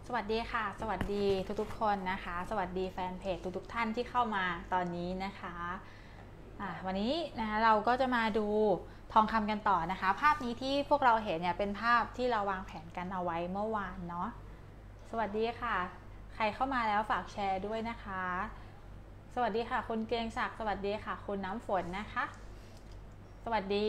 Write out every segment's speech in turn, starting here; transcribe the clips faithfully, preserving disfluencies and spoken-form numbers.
สวัสดีค่ะสวัสดีทุกๆคนนะคะสวัสดีแฟนเพจทุกๆท่านที่เข้ามาตอนนี้นะคะะวันนี้นะคะเราก็จะมาดูทองคำกันต่อนะคะภาพนี้ที่พวกเราเห็นเนี่ยเป็นภาพที่เราวางแผนกันเอาไว้เมื่อวานเนาะสวัสดีค่ะใครเข้ามาแล้วฝากแชร์ด้วยนะคะสวัสดีค่ะคุณเกรียงศักดิ์สวัสดีค่ะคุณน้ำฝนนะคะสวัสดี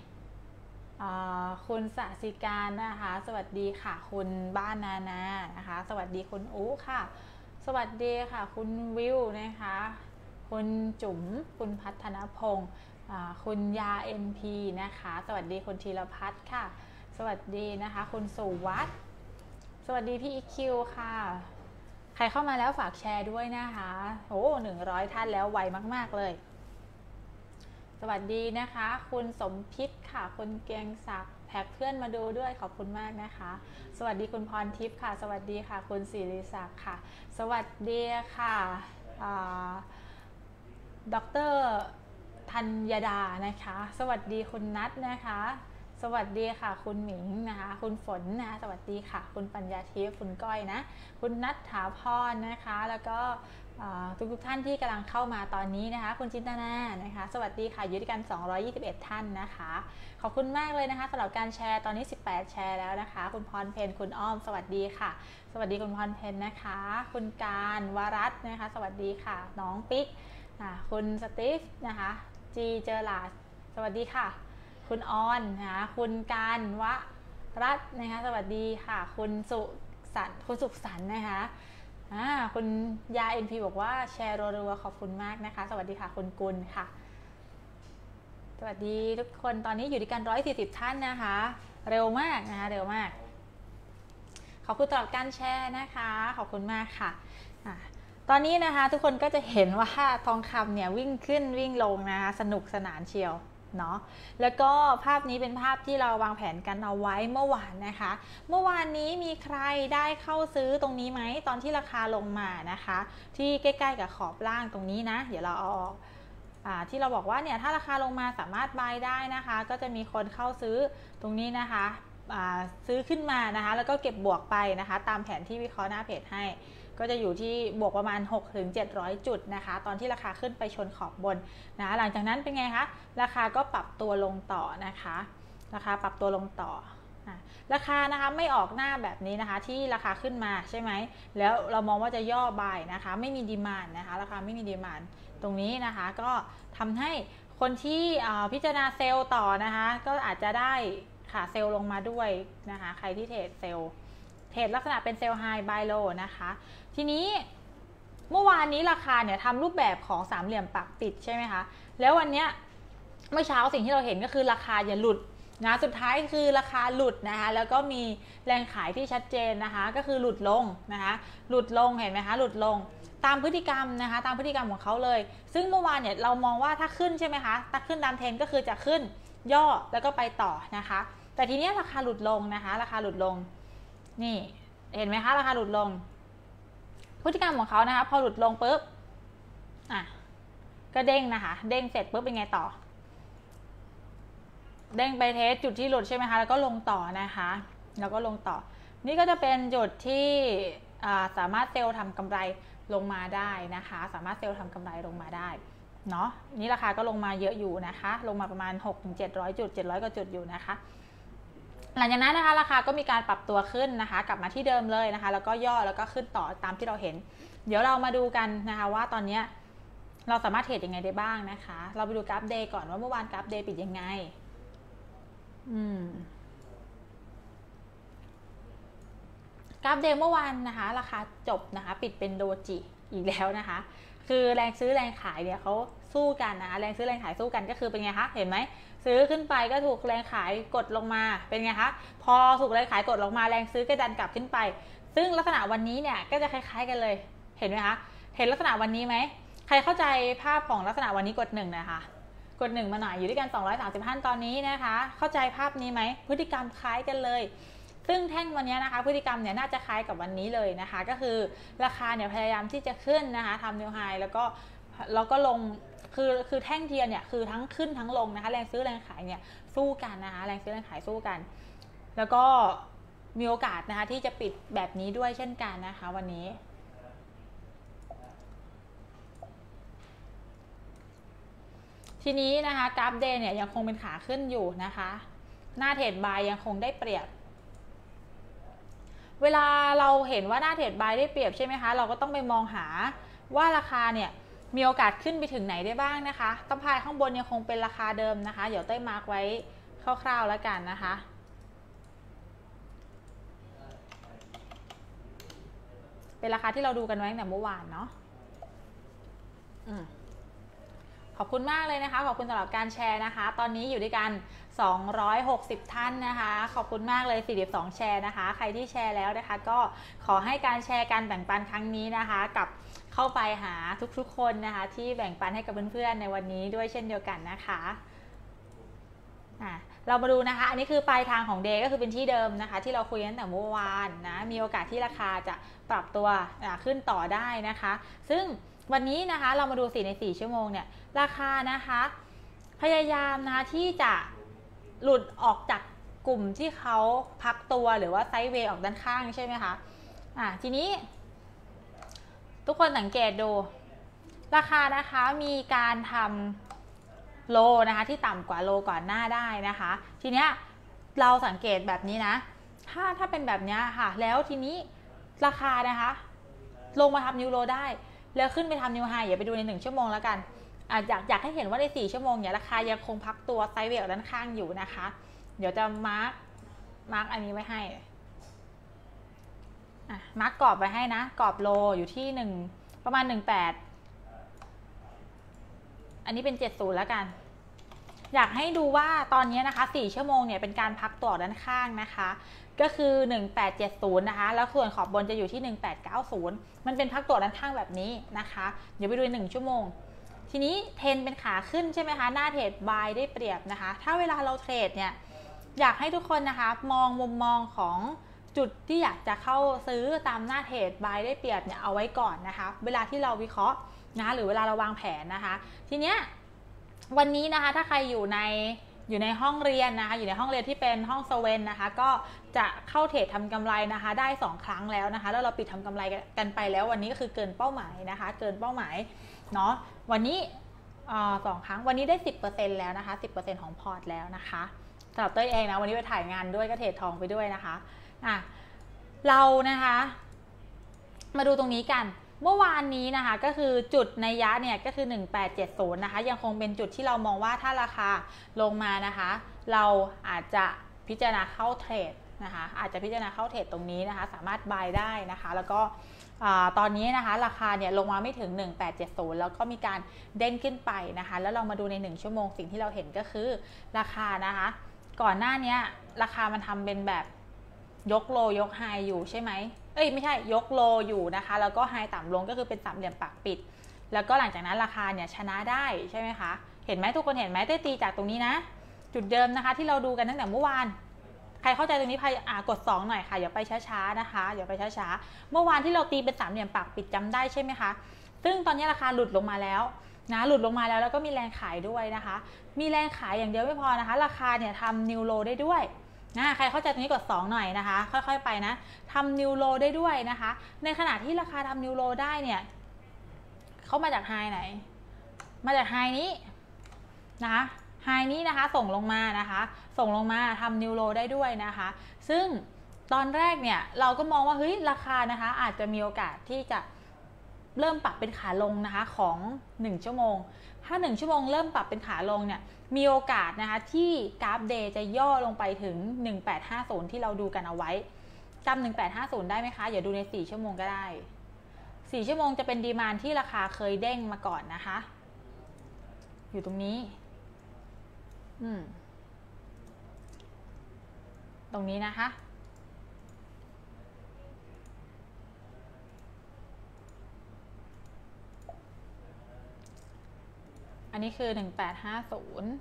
คุณสสิการนะคะสวัสดีค่ะคุณบ้านนานานะคะสวัสดีคุณอู้ค่ะสวัสดีค่ะคุณวิวนะคะคุณจุ๋มคุณพัฒนพงศ์คุณยา เอ็น พี นะคะสวัสดีคุณธีรพัฒน์ค่ะสวัสดีนะคะคุณสุวัฒน์สวัสดีพี่อีคิวค่ะใครเข้ามาแล้วฝากแชร์ด้วยนะคะโอ้หนึ่งร้อยท่านแล้วไวมากๆเลยสวัสดีนะคะคุณสมพิษค่ะคุณเกียงศักดิ์แท็กเพื่อนมาดูด้วยขอบคุณมากนะคะสวัสดีคุณพรทิพย์ค่ะสวัสดีค่ะคุณศิริศักดิ์ค่ะสวัสดีค่ะดร.ธัญดานะคะสวัสดีคุณนัทนะคะสวัสดีค่ะคุณหมิงนะคะคุณฝนนะสวัสดีค่ะคุณปัญญาทิพย์คุณก้อยนะคุณนัทถาพรนะคะแล้วก็ทุกทุกท่านที่กำลังเข้ามาตอนนี้นะคะคุณจินตนานะคะสวัสดีค่ะอยู่ด้วยกันสองร้อยยี่สิบเอ็ดท่านนะคะขอบคุณมากเลยนะคะสำหรับการแชร์ตอนนี้สิบแปดแชร์แล้วนะคะคุณพรเพนคุณอ้อมสวัสดีค่ะสวัสดีคุณพรเพนนะคะคุณการวรัตน์นะคะสวัสดีค่ะน้องปิ๊กคุณสตีฟนะคะจีเจอร์ลาสวัสดีค่ะคุณออนนะคะคุณการวรัตน์นะคะสวัสดีค่ะคุณสุสันคุณสุขสันนะคะคุณยา เอ็น พี บอกว่าแชร์รัวๆขอบคุณมากนะคะสวัสดีค่ะคุณกุลค่ะสวัสดีทุกคนตอนนี้อยู่ด้วยกันหนึ่งร้อยสี่สิบท่านนะคะเร็วมากนะคะเร็วมากขอบคุณตลอดการแชร์นะคะขอบคุณมากค่ะตอนนี้นะคะทุกคนก็จะเห็นว่าทองคำเนี่ยวิ่งขึ้นวิ่งลงนะคะสนุกสนานเชียวเนาะแล้วก็ภาพนี้เป็นภาพที่เราวางแผนกันเอาไว้เมื่อวานนะคะเมื่อวานนี้มีใครได้เข้าซื้อตรงนี้ไหมตอนที่ราคาลงมานะคะที่ใกล้ๆกับขอบล่างตรงนี้นะเดี๋ยวเราเอาออกที่เราบอกว่าเนี่ยถ้าราคาลงมาสามารถ buy ได้นะคะก็จะมีคนเข้าซื้อตรงนี้นะคะซื้อขึ้นมานะคะแล้วก็เก็บบวกไปนะคะตามแผนที่วิเคราะห์หน้าเพจให้ก็จะอยู่ที่บวกประมาณ หกถึงเจ็ดร้อย จุดนะคะตอนที่ราคาขึ้นไปชนขอบบนนะหลังจากนั้นเป็นไงคะราคาก็ปรับตัวลงต่อนะคะราคาปรับตัวลงต่อราคานะคะไม่ออกหน้าแบบนี้นะคะที่ราคาขึ้นมาใช่ไหมแล้วเรามองว่าจะย่อบายนะคะไม่มีดีมานด์นะคะราคาไม่มีดีมานด์ตรงนี้นะคะก็ทำให้คนที่พิจารณาเซลล์ต่อนะคะก็อาจจะได้ค่ะเซลล์ลงมาด้วยนะคะใครที่เทรดเซลล์เทรดลักษณะเป็นเซลล์ไฮบายโลนะคะทีนี้เมื่อวานนี้ราคาเนี่ยทำรูปแบบของสามเหลี่ยมปักปิดใช่ไหมคะแล้ววันนี้เมื่อเช้าสิ่งที่เราเห็นก็คือราคาอย่าหลุดนะสุดท้ายคือราคาหลุดนะคะแล้วก็มีแรงขายที่ชัดเจนนะคะก็คือหลุดลงนะคะหลุดลงเห็นไหมคะหลุดลงตามพฤติกรรมนะคะตามพฤติกรรมของเขาเลยซึ่งเมื่อวานเนี่ยเรามองว่าถ้าขึ้นใช่ไหมคะถ้าขึ้นตามเทรนก็คือจะขึ้นย่อแล้วก็ไปต่อนะคะแต่ทีนี้ราคาหลุดลงนะคะราคาหลุดลงนี่เห็นไหมคะราคาหลุดลงพฤติกรรมของเขานะคะพอหลุดลงปุ๊บอ่ะก็เด้งนะคะเด้งเสร็จปุ๊บเป็นไงต่อเด้งไปเทสจุดที่หลุดใช่ไหมคะแล้วก็ลงต่อนะคะแล้วก็ลงต่อนี่ก็จะเป็นจุดที่สามารถเซลล์ทำกำไรลงมาได้นะคะสามารถเซลล์ทำกำไรลงมาได้เนาะนี่ราคาก็ลงมาเยอะอยู่นะคะลงมาประมาณ หกถึงเจ็ดร้อย จุดเจ็ดร้อยกว่าจุดอยู่นะคะหลังจากนั้นนะคะราคาก็มีการปรับตัวขึ้นนะคะกลับมาที่เดิมเลยนะคะแล้วก็ย่อแล้วก็ขึ้นต่อตามที่เราเห็นเดี๋ยวเรามาดูกันนะคะว่าตอนนี้เราสามารถเทรดยังไงได้บ้างนะคะเราไปดูกราฟเดย์ก่อนว่าเมื่อวานกราฟเดย์ปิดยังไงอืมกราฟเดย์เมื่อวานนะคะราคาจบนะคะปิดเป็นโดจิอีกแล้วนะคะคือแรงซื้อแรงขายเนี่ยเขาสู้กันนะคะแรงซื้อแรงขายสู้กันก็คือเป็นไงคะเห็นไหมซื้อขึ้นไปก็ถูกแรงขายกดลงมาเป็นไงคะพอถูกแรงขายกดลงมาแรงซื้อก็ดันกลับขึ้นไปซึ่งลักษณะวันนี้เนี่ยก็จะคล้ายๆกันเลยเห็นไหมคะเห็นลักษณะวันนี้ไหมใครเข้าใจภาพของลักษณะวันนี้กดหนึ่งนะคะกดหนึ่งมาหน่อยอยู่ด้วยกันสองร้อยสามสิบท่านตอนนี้นะคะเข้าใจภาพนี้ไหมพฤติกรรมคล้ายกันเลยซึ่งแท่งวันนี้นะคะพฤติกรรมเนี่ยน่าจะคล้ายกับวันนี้เลยนะคะก็คือราคาเนี่ยพยายามที่จะขึ้นนะคะทำนิวไฮแล้วก็แล้วก็ลงคือคือแท่งเทียนเนี่ยคือทั้งขึ้นทั้งลงนะคะแรงซื้อแรงขายเนี่ยสู้กันนะคะแรงซื้อแรงขายสู้กันแล้วก็มีโอกาสนะคะที่จะปิดแบบนี้ด้วยเช่นกันนะคะวันนี้ทีนี้นะคะกราฟเดย์เนี่ยยังคงเป็นขาขึ้นอยู่นะคะหน้าเทรดบายยังคงได้เปรียบเวลาเราเห็นว่าหน้าเทรดบายได้เปรียบใช่ไหมคะเราก็ต้องไปมองหาว่าราคาเนี่ยมีโอกาสขึ้นไปถึงไหนได้บ้างนะคะกำไรข้างบนยังคงเป็นราคาเดิมนะคะเดี๋ยวเต้ยมาร์กไว้คร่าวๆแล้วกันนะคะเป็นราคาที่เราดูกันไว้ตั้งแต่เมื่อวานเนาะขอบคุณมากเลยนะคะขอบคุณสำหรับการแชร์นะคะตอนนี้อยู่ด้วยกันสองร้อยหกสิบท่านนะคะขอบคุณมากเลยสี่สิบสองแชร์นะคะใครที่แชร์แล้วนะคะก็ขอให้การแชร์การแบ่งปันครั้งนี้นะคะกับเข้าไปหาทุกๆคนนะคะที่แบ่งปันให้กับเพื่อนๆในวันนี้ด้วยเช่นเดียวกันนะคะอ่ะเรามาดูนะคะอันนี้คือปลายทางของเดย์ก็คือเป็นที่เดิมนะคะที่เราคุยกันตั้งแต่เมื่อวานนะมีโอกาสที่ราคาจะปรับตัวขึ้นต่อได้นะคะซึ่งวันนี้นะคะเรามาดูสี่ในสี่ชั่วโมงเนี่ยราคานะคะพยายามนะคะที่จะหลุดออกจากกลุ่มที่เขาพักตัวหรือว่าไซด์เวย์ออกด้านข้างใช่ไหมคะอ่ะทีนี้ทุกคนสังเกตดูราคานะคะมีการทำโลนะคะที่ต่ำกว่าโลก่อนหน้าได้นะคะทีเนี้ยเราสังเกตแบบนี้นะถ้าถ้าเป็นแบบนี้ค่ะแล้วทีนี้ราคานะคะลงมาทำนิวโลได้แล้วขึ้นไปทำนิวไฮอย่าไปดูในหนึ่งชั่วโมงแล้วกันอ่ะอยากอยากให้เห็นว่าในสี่ชั่วโมงเนี่ยราคายังคงพักตัวไซด์เวย์ด้านข้างอยู่นะคะเดี๋ยวจะมาร์กมาร์กอันนี้ไว้ให้อ่ะมาร์กกรอบไว้ให้นะกรอบโลอยู่ที่หนึ่งประมาณหนึ่งแปดอันนี้เป็นเจ็ดสิบแล้วกันอยากให้ดูว่าตอนนี้นะคะสี่ชั่วโมงเนี่ยเป็นการพักตัวด้านข้างนะคะก็คือหนึ่งแปดเจ็ดศูนย์นะคะแล้วส่วนขอบบนจะอยู่ที่หนึ่งแปดเก้าศูนย์มันเป็นพักตัวด้านข้างแบบนี้นะคะเดี๋ยวไปดูในหนึ่งชั่วโมงทีนี้เทรนเป็นขาขึ้นใช่ไหมคะหน้าเทรดบายได้เปรียบนะคะถ้าเวลาเราเทรดเนี่ยอยากให้ทุกคนนะคะมองมุมมองของจุดที่อยากจะเข้าซื้อตามหน้าเทรดบายได้เปรียบเนี่ยเอาไว้ก่อนนะคะเวลาที่เราวิเคราะห์นะหรือเวลาเราวางแผนนะคะทีเนี้ยวันนี้นะคะถ้าใครอยู่ในอยู่ในห้องเรียนนะคะอยู่ในห้องเรียนที่เป็นห้องสเวนนะคะก็จะเข้าเทรดทำกำไรนะคะได้สองครั้งแล้วนะคะแล้วเราปิดทำกำไรกันไปแล้ววันนี้ก็คือเกินเป้าหมายนะคะเกินเป้าหมายเนาะวันนี้สองครั้งวันนี้ได้ สิบเปอร์เซ็นต์ แล้วนะคะ สิบเปอร์เซ็นต์ ของพอร์ตแล้วนะคะสำหรับเต้ยเองนะวันนี้ไปถ่ายงานด้วยก็เทรดทองไปด้วยนะคะอ่ะเรานะคะมาดูตรงนี้กันเมื่อวานนี้นะคะก็คือจุดในยะเนี่ยก็คือหนึ่งแปดเจ็ดศูนย์นะคะยังคงเป็นจุดที่เรามองว่าถ้าราคาลงมานะคะเราอาจจะพิจารณาเข้าเทรดนะคะอาจจะพิจารณาเข้าเทรดตรงนี้นะคะสามารถบายได้นะคะแล้วก็ตอนนี้นะคะราคาเนี่ยลงมาไม่ถึงหนึ่งแปดเจ็ดศูนย์แล้วก็มีการเด้งขึ้นไปนะคะแล้วเรามาดูในหนึ่งชั่วโมงสิ่งที่เราเห็นก็คือราคานะคะก่อนหน้านี้ราคามันทำเป็นแบบยกโลยกไฮอยู่ใช่ไหมเอ้ยไม่ใช่ยกโลอยู่นะคะแล้วก็ไฮต่ำลงก็คือเป็นสามเหลี่ยมปากปิดแล้วก็หลังจากนั้นราคาเนี่ยชนะได้ใช่ไหมคะเห็นไหมทุกคนเห็นไหมเต้ตีจากตรงนี้นะจุดเดิมนะคะที่เราดูกันตั้งแต่เมื่อวานใครเข้าใจตรงนี้พยอ่ากดสองหน่อยค่ะอย่าไปช้าๆนะคะอย่าไปช้าๆเมื่อวานที่เราตีเป็นสามเหลี่ยมปากปิดจำได้ใช่ไหมคะซึ่งตอนนี้ราคาหลุดลงมาแล้วนะหลุดลงมาแล้วแล้วก็มีแรงขายด้วยนะคะมีแรงขายอย่างเดียวไม่พอนะคะราคาเนี่ยทำนิวโลได้ด้วยนะใครเข้าใจตรงนี้กดสองหน่อยนะคะค่อยๆไปนะทำนิวโลได้ด้วยนะคะในขณะที่ราคาทำนิวโลได้เนี่ยเขามาจากไฮไหนมาจากไฮนี้นะคะไฮนี้นะคะส่งลงมานะคะส่งลงมาทำนิวโลได้ด้วยนะคะซึ่งตอนแรกเนี่ยเราก็มองว่าเฮ้ยราคานะคะอาจจะมีโอกาสที่จะเริ่มปรับเป็นขาลงนะคะของหนึ่งชั่วโมงถ้าหนึ่งชั่วโมงเริ่มปรับเป็นขาลงเนี่ยมีโอกาสนะคะที่กราฟเดย์จะย่อลงไปถึงหนึ่งแปดห้าศูนย์ที่เราดูกันเอาไว้จำหนึ่งแปดห้าศูนย์ได้ไหมคะอย่าดูในสี่ชั่วโมงก็ได้สี่ชั่วโมงจะเป็นดีมานด์ที่ราคาเคยเด้งมาก่อนนะคะอยู่ตรงนี้อืมตรงนี้นะคะอันนี้คือหนึ่งแปดห้าศูนย์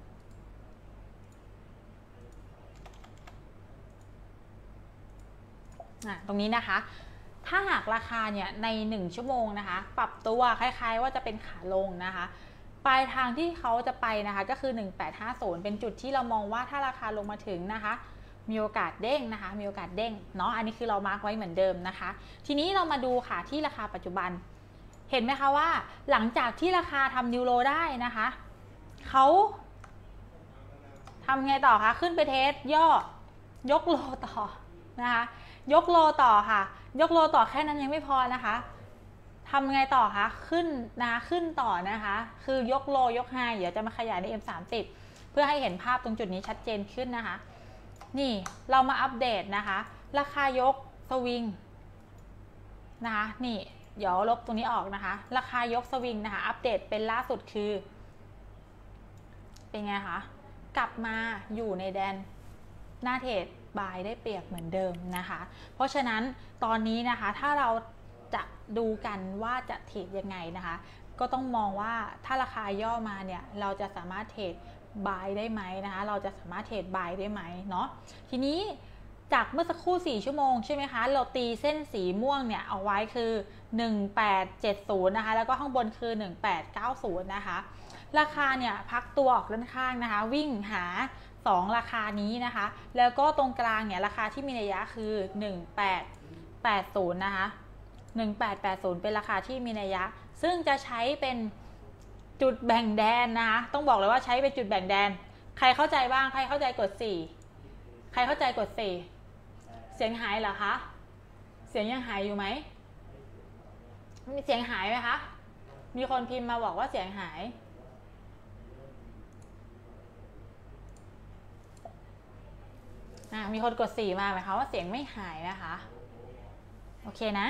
อ่ะตรงนี้นะคะถ้าหากราคาเนี่ยในหนึ่งชั่วโมงนะคะปรับตัวคล้ายๆว่าจะเป็นขาลงนะคะปลายทางที่เขาจะไปนะคะก็คือหนึ่งแปดห้าศูนย์เป็นจุดที่เรามองว่าถ้าราคาลงมาถึงนะคะมีโอกาสเด้งนะคะมีโอกาสเด้งเนาะอันนี้คือเรามาร์กไว้เหมือนเดิมนะคะทีนี้เรามาดูค่ะที่ราคาปัจจุบันเห็นไหมคะว่าหลังจากที่ราคาทำนิวโรได้นะคะเขาทำไงต่อคะขึ้นไปเทสย่อยกโลต่อนะคะยกโลต่อค่ะยกโลต่อแค่นั้นยังไม่พอนะคะทำไงต่อคะขึ้นนะคะขึ้นต่อนะคะคือยกโลยกไฮเดี๋ยวจะมาขยายใน เอ็ม สามสิบ เพื่อให้เห็นภาพตรงจุดนี้ชัดเจนขึ้นนะคะนี่เรามาอัปเดตนะคะราคายกสวิงนะคะนี่เดี๋ยวลบตรงนี้ออกนะคะราคายกสวิงนะคะอัปเดตเป็นล่าสุดคือเป็นไงคะกลับมาอยู่ในแดนหน้าเทรดบายได้เปรียบเหมือนเดิมนะคะเพราะฉะนั้นตอนนี้นะคะถ้าเราจะดูกันว่าจะเทรดยังไงนะคะก็ต้องมองว่าถ้าราคาย่อมาเนี่ยเราจะสามารถเทรดบายได้ไหมนะคะเราจะสามารถเทรดบายได้ไหมเนาะทีนี้จากเมื่อสักครู่สี่ชั่วโมงใช่ไหมคะเราตีเส้นสีม่วงเนี่ยเอาไว้คือหนึ่งแปดเจ็ดศูนย์นะคะแล้วก็ข้างบนคือหนึ่งแปดเก้าศูนย์นะคะราคาเนี่ยพักตัวออกด้านข้างนะคะวิ่งหาสองราคานี้นะคะแล้วก็ตรงกลางเนี่ยราคาที่มีนัยยะคือหนึ่งแปดแปดศูนย์นะคะหนึ่งแปดแปดศูนย์เป็นราคาที่มีนัยยะซึ่งจะใช้เป็นจุดแบ่งแดนนะคะต้องบอกเลยว่าใช้เป็นจุดแบ่งแดนใครเข้าใจบ้างใครเข้าใจกดสี่ใครเข้าใจกดสี่เสียงหายเหรอคะเสียงยังหายอยู่ไหมมีเสียงหายไหมคะมีคนพิมพ์มาบอกว่าเสียงหายมีคนกดสี่มาไหมคะว่าเสียงไม่หายนะคะโอเคนะ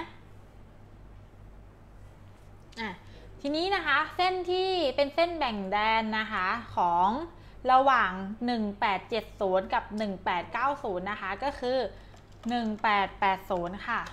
อ่ะทีนี้นะคะเส้นที่เป็นเส้นแบ่งแดนนะคะของระหว่างหนึ่งแปดเจ็ดศูนย์กับหนึ่งแปดเก้าศูนย์นะคะก็คือหนึ่งแปดแปดศูนย์ค่ะ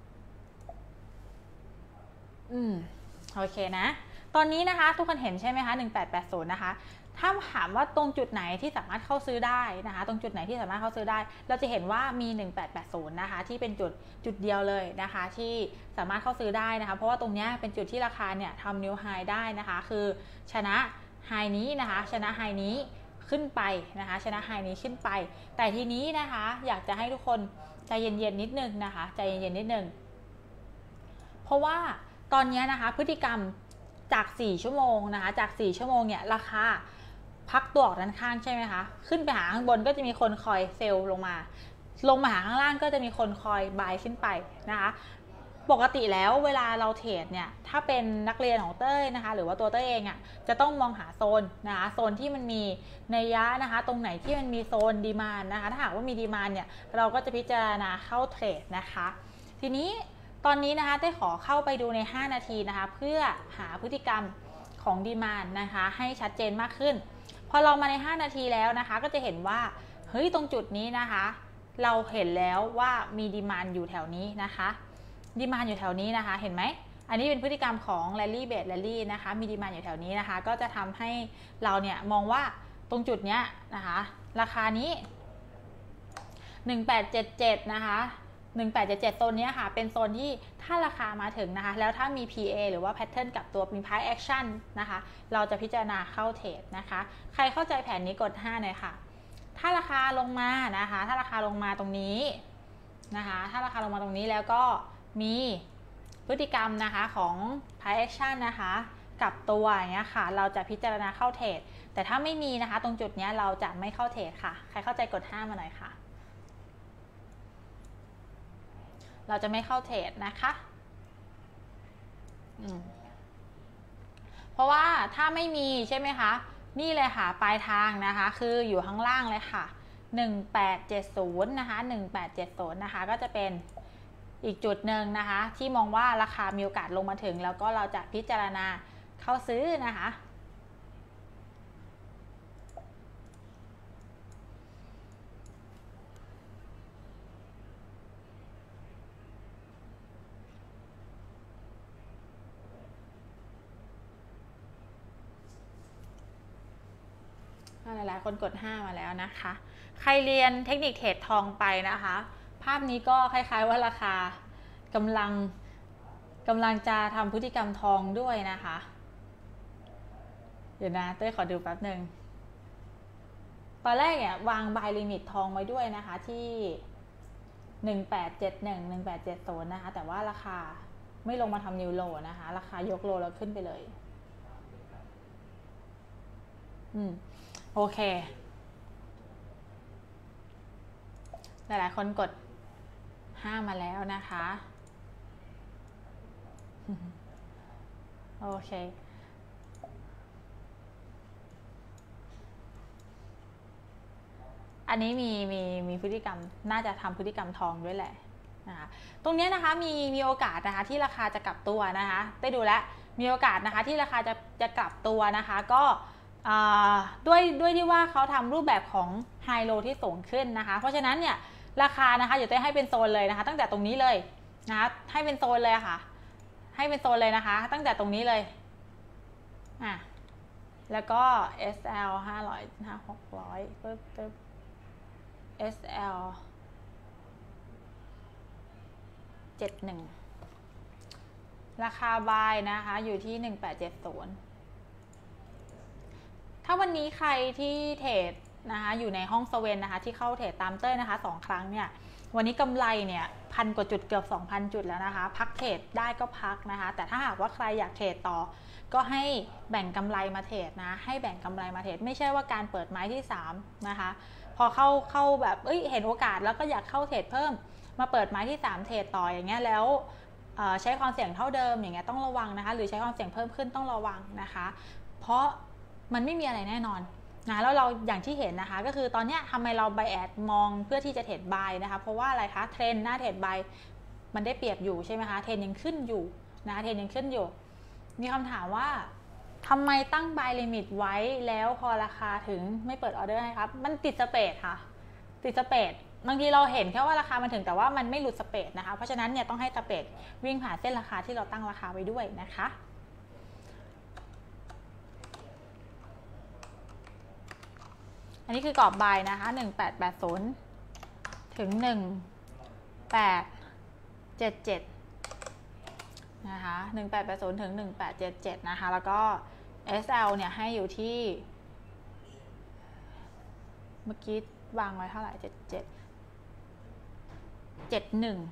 อืมโอเคนะตอนนี้นะคะทุกคนเห็นใช่ไหมคะหนึ่งแปดแปดศูนย์นะคะถ้าถามว่าตรงจุดไหนที่สามารถเข้าซื้อได้นะคะตรงจุดไหนที่สามารถเข้าซื้อได้เราจะเห็นว่ามีหนึ่งแปดแปดศูนย์นะคะที่เป็นจุดจุดเดียวเลยนะคะที่สามารถเข้าซื้อได้นะคะเพราะว่าตรงนี้เป็นจุดที่ราคาเนี่ยทำนิวไฮได้นะคะคือชนะไฮนี้นะคะชนะไฮนี้ขึ้นไปนะคะชนะไฮนี้ขึ้นไปแต่ทีนี้นะคะอยากจะให้ทุกคนใจเย็นๆนิดนึงนะคะใจเย็นๆนิดนึงเพราะว่าตอนนี้นะคะพฤติกรรมจากสี่ชั่วโมงนะคะจากสี่ชั่วโมงเนี่ยราคาพักตัวออกด้านข้างใช่ไหมคะขึ้นไปหาข้างบนก็จะมีคนคอยเซลล์ลงมาลงมาหาข้างล่างก็จะมีคนคอยบายขึ้นไปนะคะปกติแล้วเวลาเราเทรดเนี่ยถ้าเป็นนักเรียนของเต้ยนะคะหรือว่าตัวเต้ยเองอ่ะจะต้องมองหาโซนนะคะโซนที่มันมีนัยยะนะคะตรงไหนที่มันมีโซนดีมานด์นะคะถ้าหากว่ามีดีมานด์เนี่ยเราก็จะพิจารณาเข้าเทรดนะคะทีนี้ตอนนี้นะคะได้ขอเข้าไปดูในห้านาทีนะคะเพื่อหาพฤติกรรมของดีมานด์นะคะให้ชัดเจนมากขึ้นพอเรามาในห้านาทีแล้วนะคะก็จะเห็นว่าเฮ้ยตรงจุดนี้นะคะเราเห็นแล้วว่ามีดีมานด์อยู่แถวนี้นะคะดีมานด์อยู่แถวนี้นะคะเห็นไหมอันนี้เป็นพฤติกรรมของแรลลี่เบสแรลลี่นะคะมีดีมานด์อยู่แถวนี้นะคะก็จะทำให้เราเนี่ยมองว่าตรงจุดเนี้ยนะคะราคานี้หนึ่งแปดเจ็ดเจ็ดนะคะหนึ่งแปดเจ็ดเจ็ดโซนนี้ค่ะเป็นโซนที่ถ้าราคามาถึงนะคะแล้วถ้ามี พี เอ หรือว่า Pattern กับตัวมี Price Action นะคะเราจะพิจารณาเข้าเทรดนะคะใครเข้าใจแผนนี้กดห้าหน่อยค่ะถ้าราคาลงมานะคะถ้าราคาลงมาตรงนี้นะคะถ้าราคาลงมาตรงนี้แล้วก็มีพฤติกรรมนะคะของ Price Action นะคะกับตัวอย่างเงี้ยค่ะเราจะพิจารณาเข้าเทรดแต่ถ้าไม่มีนะคะตรงจุดนี้เราจะไม่เข้าเทรดค่ะใครเข้าใจกดห้ามาหน่อยค่ะเราจะไม่เข้าเทรดนะคะเพราะว่าถ้าไม่มีใช่ไหมคะนี่เลยค่ะปลายทางนะคะคืออยู่ข้างล่างเลยค่ะหนึ่งแปดเจ็ดศูนย์นะคะหนึ่งแปดเจ็ดศูนย์นะคะก็จะเป็นอีกจุดหนึ่งนะคะที่มองว่าราคามีโอกาสลงมาถึงแล้วก็เราจะพิจารณาเข้าซื้อนะคะหลายๆคนกดห้ามาแล้วนะคะใครเรียนเทคนิคเทรดทองไปนะคะภาพนี้ก็คล้ายๆว่าราคากำลังกำลังจะทำพฤติกรรมทองด้วยนะคะเดี๋ยวนะเต้ยขอดูแป๊บหนึ่งตอนแรกเนี่ยวาง buy limit ทองไว้ด้วยนะคะที่หนึ่งแปดเจ็ดหนึ่ง หนึ่งแปดเจ็ดศูนย์นะคะแต่ว่าราคาไม่ลงมาทำนิวโลนะคะราคายกโลแล้วขึ้นไปเลยอืมโอเคหลายๆคนกดห้ามาแล้วนะคะโอเคอันนี้มีมีมีพฤติกรรมน่าจะทำพฤติกรรมทองด้วยแหละนะคะตรงนี้นะคะมีมีโอกาสนะคะที่ราคาจะกลับตัวนะคะได้ดูแล้วมีโอกาสนะคะที่ราคาจะจะกลับตัวนะคะก็ด้วยด้วยที่ว่าเขาทำรูปแบบของไฮโลที่สูงขึ้นนะคะเพราะฉะนั้นเนี่ยราคานะคะอยู่ได้ให้เป็นโซนเลยนะคะตั้งแต่ตรงนี้เลยนะคะให้เป็นโซนเลยค่ะให้เป็นโซนเลยนะคะตั้งแต่ตรงนี้เลยอ่ะแล้วก็ เอส แอล ห้าร้อย ห้าหกร้อยปึ๊บปึ๊บ เอส แอล เจ็ดสิบเอ็ดราคาบายนะคะอยู่ที่หนึ่งแปดเจ็ดศูนย์ถ้าวันนี้ใครที่เทรดนะคะอยู่ในห้องสเวนนะคะที่เข้าเทรดตามเต้ยนะคะสองครั้งเนี่ยวันนี้กำไรเนี่ยพันกว่าจุดเกือบ สองพัน จุดแล้วนะคะพักเทรดได้ก็พักนะคะแต่ถ้าหากว่าใครอยากเทรดต่อก็ให้แบ่งกำไรมาเทรดนะให้แบ่งกำไรมาเทรดไม่ใช่ว่าการเปิดไม้ที่สามนะคะพอเข้าเข้าแบบเอ้ยเห็นโอกาสแล้วก็อยากเข้าเทรดเพิ่มมาเปิดไม้ที่สามเทรดต่ออย่างเงี้ยแล้วใช้ความเสี่ยงเท่าเดิมอย่างเงี้ยต้องระวังนะคะหรือใช้ความเสี่ยงเพิ่มขึ้นต้องระวังนะคะเพราะมันไม่มีอะไรแน่นอนนะแล้วเราอย่างที่เห็นนะคะก็คือตอนนี้ทำไมเราไบแอดมองเพื่อที่จะเทรดบายนะคะเพราะว่าอะไรคะเทรนหน้าเทรดบายมันได้เปรียบอยู่ใช่ไหมคะเทรนยังขึ้นอยู่นะคะเทรนยังขึ้นอยู่มีคำถามว่าทำไมตั้ง buy limit ไว้แล้วพอราคาถึงไม่เปิดออเดอร์ให้ครับมันติดสเปรดค่ะติดสเปรดบางทีเราเห็นแค่ว่าราคามันถึงแต่ว่ามันไม่หลุดสเปรดนะคะเพราะฉะนั้นเนี่ยต้องให้สเปรดวิ่งผ่านเส้นราคาที่เราตั้งราคาไว้ด้วยนะคะอันนี้คือกรอบบายนะคะหนึ่งแปดแปดศูนย์ถึงหนึ่งแปดเจ็ดเจ็ดนะคะหนึ่งแปดแปดศูนย์ถึงหนึ่งแปดเจ็ดเจ็ดนะคะแล้วก็ เอส แอล เนี่ยให้อยู่ที่เมื่อกี้วางไว้เท่าไหร่เจ็ดเจ็ด เจ็ดหนึ่ง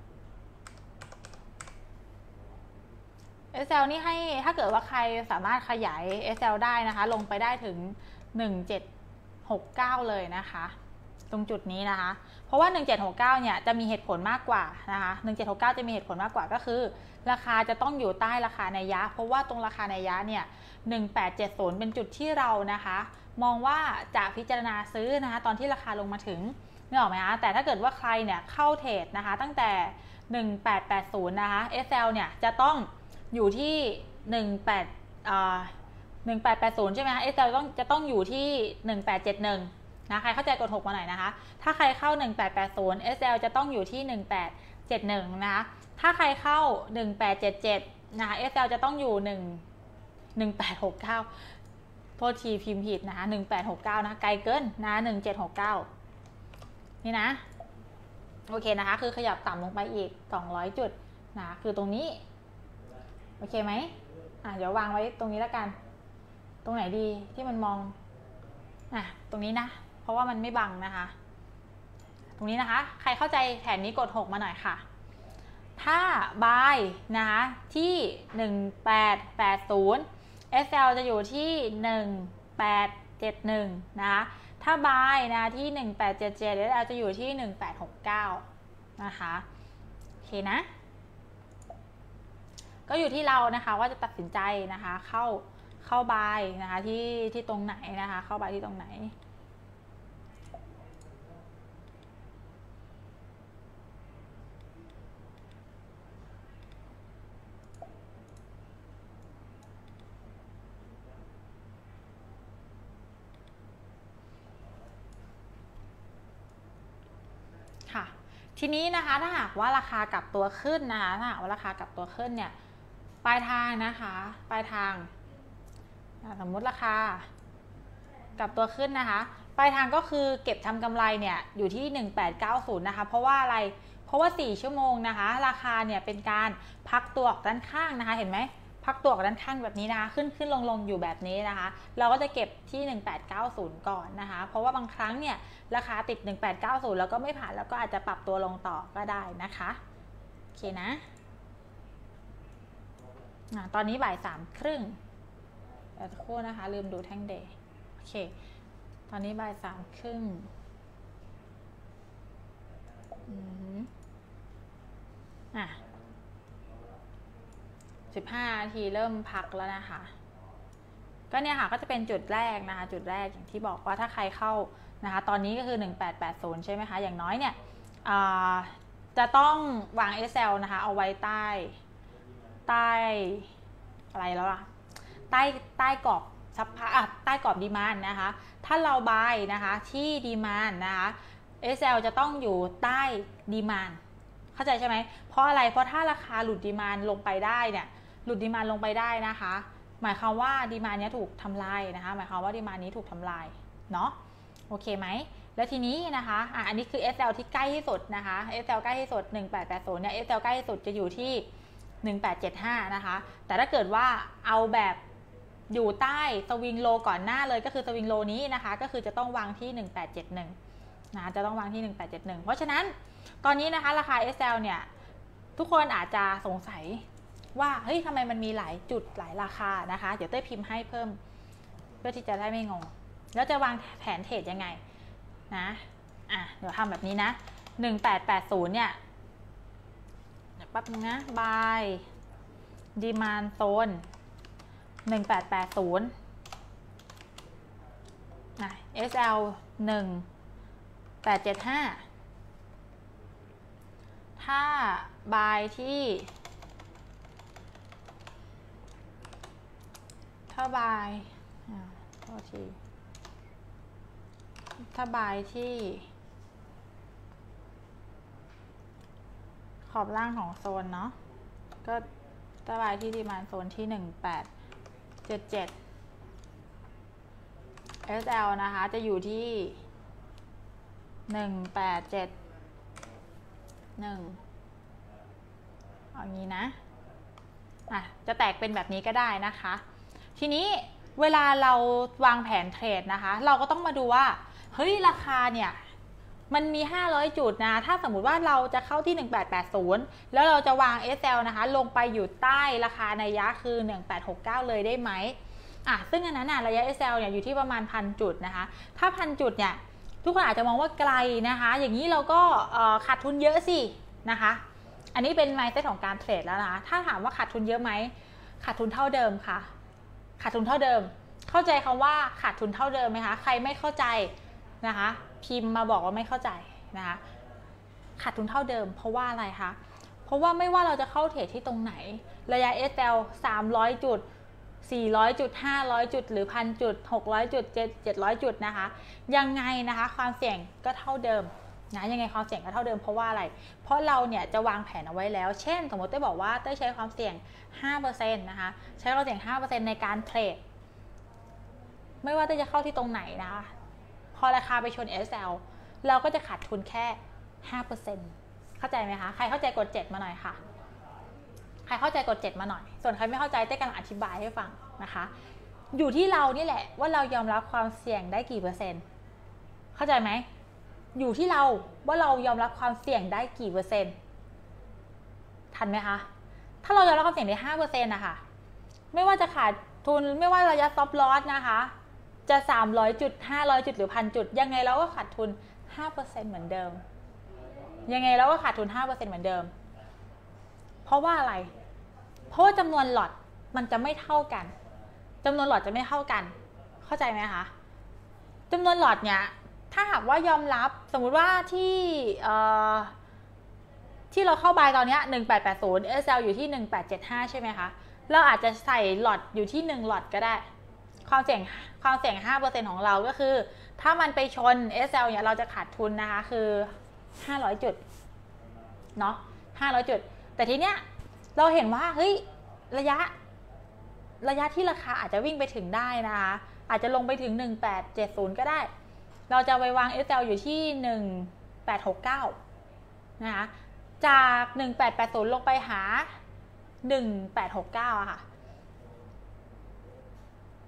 เอส แอล นี่ให้ถ้าเกิดว่าใครสามารถขยาย เอส แอล ได้นะคะลงไปได้ถึงหนึ่งเจ็ดหกเก้าเลยนะคะตรงจุดนี้นะคะเพราะว่าหนึ่งเจ็ดหกเก้าเนี่ยจะมีเหตุผลมากกว่านะคะหนึ่งเจ็ดหกเก้าจะมีเหตุผลมากกว่าก็คือราคาจะต้องอยู่ใต้ราคานัยยะเพราะว่าตรงราคานัยยะเนี่ยหนึ่งแปดเจ็ดศูนย์เป็นจุดที่เรานะคะมองว่าจะพิจารณาซื้อนะคะตอนที่ราคาลงมาถึงนึกออกไหมคะแต่ถ้าเกิดว่าใครเนี่ยเข้าเทรดนะคะตั้งแต่หนึ่งแปดแปดศูนย์นะคะ เอส แอล เนี่ยจะต้องอยู่ที่หนึ่งแปดอ่าหนึ่งแปดแปดศูนย์ใช่ไหมคะ เอส แอล ต้องจะต้องอยู่ที่หนึ่งแปดเจ็ดหนึ่งนะใครเข้าใจกดหกมาหน่อยนะคะถ้าใครเข้าหนึ่งแปดแปดศูนย์ เอส แอล จะต้องอยู่ที่หนึ่งแปดเจ็ดหนึ่งนะคะถ้าใครเข้าหนึ่งแปดเจ็ดเจ็ดนะคะ เอส แอล จะต้องอยู่หนึ่ง หนึ่งแปดหกเก้าโทษทีพิมพ์ผิดนะคะหนึ่งแปดหกเก้านะไกลเกินนะหนึ่งเจ็ดหกเก้านี่นะโอเคนะคะคือขยับต่ำลงไปอีกสองร้อยจุดนะคือตรงนี้โอเคไหมอ่ะเดี๋ยววางไว้ตรงนี้แล้วกันตรงไหนดีที่มันมองอ่ะตรงนี้นะเพราะว่ามันไม่บังนะคะตรงนี้นะคะใครเข้าใจแผนนี้กดหกมาหน่อยค่ะถ้า buy นะคะที่หนึ่งแปดแปดศูนย์ เอส แอล จะอยู่ที่หนึ่งแปดเจ็ดหนึ่งนะคะถ้า buy นะที่หนึ่งแปดเจ็ดเจ็ด เอส แอล จะอยู่ที่หนึ่งแปดหกเก้านะคะโอเคนะก็อยู่ที่เรานะคะว่าจะตัดสินใจนะคะเข้าเข้า buy นะคะที่ที่ตรงไหนนะคะเข้า buy ที่ตรงไหนทีนี้นะคะถ้าหากว่าราคากลับตัวขึ้นนะคะถ้าหากว่าราคากลับตัวขึ้นเนี่ยปลายทางนะคะปลายทางสมมุติราคากลับตัวขึ้นนะคะปลายทางก็คือเก็บทำกำไรเนี่ยอยู่ที่หนึ่งแปดเก้าศูนย์นะคะเพราะว่าอะไรเพราะว่าสี่ชั่วโมงนะคะราคาเนี่ยเป็นการพักตัวออกด้านข้างนะคะเห็นไหมพักตัวออกด้านข้างแบบนี้นะคะขึ้นขึ้นลงลงอยู่แบบนี้นะคะเราก็จะเก็บที่หนึ่งแปดเก้าศูนย์ก่อนนะคะเพราะว่าบางครั้งเนี่ยราคาติดหนึ่งแปดเก้าศูนย์แล้วก็ไม่ผ่านแล้วก็อาจจะปรับตัวลงต่อก็ได้นะคะโอเคนะตอนนี้บ่ายสามครึ่งเดี๋ยวสักครู่นะคะลืมดูแท่งเดย์โอเคตอนนี้บ่ายสามครึ่งอ่ะสิบห้านาทีเริ่มพักแล้วนะคะก็เนี่ยค่ะก็จะเป็นจุดแรกนะคะจุดแรกอย่างที่บอกว่าถ้าใครเข้านะคะตอนนี้ก็คือหนึ่งแปดแปดศูนย์ใช่ไหมคะอย่างน้อยเนี่ยจะต้องวาง เอส แอล นะคะเอาไว้ใต้ใต้อะไรแล้วล่ะใต้ใต้กรอบซับพาใต้กรอบดีมานด์นะคะถ้าเราบายนะคะที่ดีมานด์นะคะ เอส แอล จะต้องอยู่ใต้ดีมานด์เข้าใจใช่ไหมเพราะอะไรเพราะถ้าราคาหลุดดีมานด์ลงไปได้เนี่ยหลุดดีมานด์ลงไปได้นะคะหมายความว่าดีมานด์นี้ถูกทำลายนะคะหมายความว่าดีมานด์นี้ถูกทำลายเนาะโอเคไหมแล้วทีนี้นะคะอ่ะอันนี้คือ เอส แอล ที่ใกล้ที่สุดนะคะ เอส แอล ใกล้ที่สุดหนึ่งแปดแปดศูนย์เนี่ย เอส แอล ใกล้ที่สุดจะอยู่ที่หนึ่งแปดเจ็ดห้านะคะแต่ถ้าเกิดว่าเอาแบบอยู่ใต้สวิงโลก่อนหน้าเลยก็คือสวิงโลนี้นะคะก็คือจะต้องวางที่หนึ่งแปดเจ็ดหนึ่งนะจะต้องวางที่หนึ่งแปดเจ็ดหนึ่งเพราะฉะนั้นตอนนี้นะคะราคา เอส แอล เนี่ยทุกคนอาจจะสงสัยว่าเฮ้ยทำไมมันมีหลายจุดหลายราคานะคะเดี๋ยวเต้ยพิมพ์ให้เพิ่มเพื่อที่จะได้ไม่งงแล้วจะวางแผนเทรดยังไงนะอ่ะเดี๋ยวทำแบบนี้นะหนึ่งแปดแปดศูนย์เนี่ยเดี๋ยวแป๊บนึงนะ buy demand zone หนึ่งแปดแปดศูนย์นะ เอส แอล หนึ่งแปดเจ็ดห้าถ้า buy ที่ถ้า buy อ่าโทษทีถ้า buy ที่ขอบล่างของโซนเนาะก็ถ้า buy ที่ดีมานด์โซนที่หนึ่งแปดเจ็ดเจ็ด เอส แอล นะคะจะอยู่ที่หนึ่งแปดเจ็ดหนึ่งเอาอย่างนี้นะอ่ะจะแตกเป็นแบบนี้ก็ได้นะคะทีนี้เวลาเราวางแผนเทรดนะคะเราก็ต้องมาดูว่าเฮ้ยราคาเนี่ยมันมีห้าร้อยจุดนะถ้าสมมุติว่าเราจะเข้าที่หนึ่งแปดแปดศูนย์แล้วเราจะวาง เอส แอล นะคะลงไปอยู่ใต้ราคานัยยะคือหนึ่งแปดหกเก้าเลยได้ไหมอ่ะซึ่งอันนั้นน่ะระยะ เอส แอล เนี่ยอยู่ที่ประมาณพันจุดนะคะถ้าพันจุดเนี่ยทุกคนอาจจะมองว่าไกลนะคะอย่างนี้เราก็ขาดทุนเยอะสินะคะอันนี้เป็น mindset ของการเทรดแล้วนะคะถ้าถามว่าขาดทุนเยอะไหมขาดทุนเท่าเดิมค่ะขาดทุนเท่าเดิมเข้าใจคำว่าขาดทุนเท่าเดิมไหมคะใครไม่เข้าใจนะคะพิมพ์มาบอกว่าไม่เข้าใจนะคะขาดทุนเท่าเดิมเพราะว่าอะไรคะเพราะว่าไม่ว่าเราจะเข้าเทรดที่ตรงไหนระยะ เอส แอล สามร้อยจุดสี่ร้อยจุดห้าร้อยจุดหรือ หนึ่งพัน จุดหกร้อยจุดเจ็ดร้อยจุดนะคะยังไงนะคะความเสี่ยงก็เท่าเดิมนะยังไงความเสี่ยงก็เท่าเดิมเพราะว่าอะไรเพราะเราเนี่ยจะวางแผนเอาไว้แล้วเช่นสมมติเต้ยบอกว่าเต้ยใช้ความเสี่ยง ห้าเปอร์เซ็นต์ นะคะใช้ความเสี่ยง ห้าเปอร์เซ็นต์ ในการเทรดไม่ว่าเต้ยจะเข้าที่ตรงไหนนะคะพอราคาไปชน เอส แอล เราก็จะขาดทุนแค่ ห้าเปอร์เซ็นต์ เข้าใจไหมคะใครเข้าใจกดเจ็ดมาหน่อยค่ะใครเข้าใจกดเจ็ดมาหน่อยส่วนใครไม่เข้าใจเต้ยกำลังอธิบายให้ฟังนะคะอยู่ที่เรานี่แหละว่าเรายอมรับความเสี่ยงได้กี่เปอร์เซ็นต์เข้าใจไหมอยู่ที่เราว่าเรายอมรับความเสี่ยงได้กี่เปอร์เซ็นต์ทันไหมคะถ้าเรายอมรับความเสี่ยงได้ ห้าเปอร์เซ็นต์ นะคะไม่ว่าจะขาดทุนไม่ว่าระยะ stop loss นะคะจะสามร้อยจุดห้าร้อยจุดหรือ หนึ่งพัน จุดยังไงเราก็ขาดทุน ห้าเปอร์เซ็นต์ เหมือนเดิมยังไงเราก็ขาดทุน ห้าเปอร์เซ็นต์ เหมือนเดิมเพราะว่าอะไรเพราะว่าจำนวนหลอตมันจะไม่เท่ากันจำนวนหลอตจะไม่เท่ากันเข้าใจไหมคะจำนวนหลอตเนี่ยถ้าหากว่ายอมรับสมมุติว่าที่ที่เราเข้าบายตอนนี้หนึ่งแปดแปดศูนย์ เอส แอล อยู่ที่หนึ่งแปดเจ็ดห้าใช่ไหมคะเราอาจจะใส่หลอตอยู่ที่หนึ่งหลอตก็ได้ความเสี่ยงความเสี่ยง ห้าเปอร์เซ็นต์ ของเราก็คือถ้ามันไปชน เอส แอล เนี่ยเราจะขาดทุนนะคะคือห้าร้อยจุดเนาะห้าร้อยจุดแต่ทีเนี้ยเราเห็นว่าเฮ้ยระยะระยะที่ราคาอาจจะวิ่งไปถึงได้นะคะอาจจะลงไปถึงหนึ่งแปดเจ็ดศูนย์ก็ได้เราจะไปวาง เอส แอล อยู่ที่หนึ่งแปดหกเก้านะคะจากหนึ่งแปดแปดศูนย์ลงไปหาหนึ่งแปดหกเก้าอะค่ะ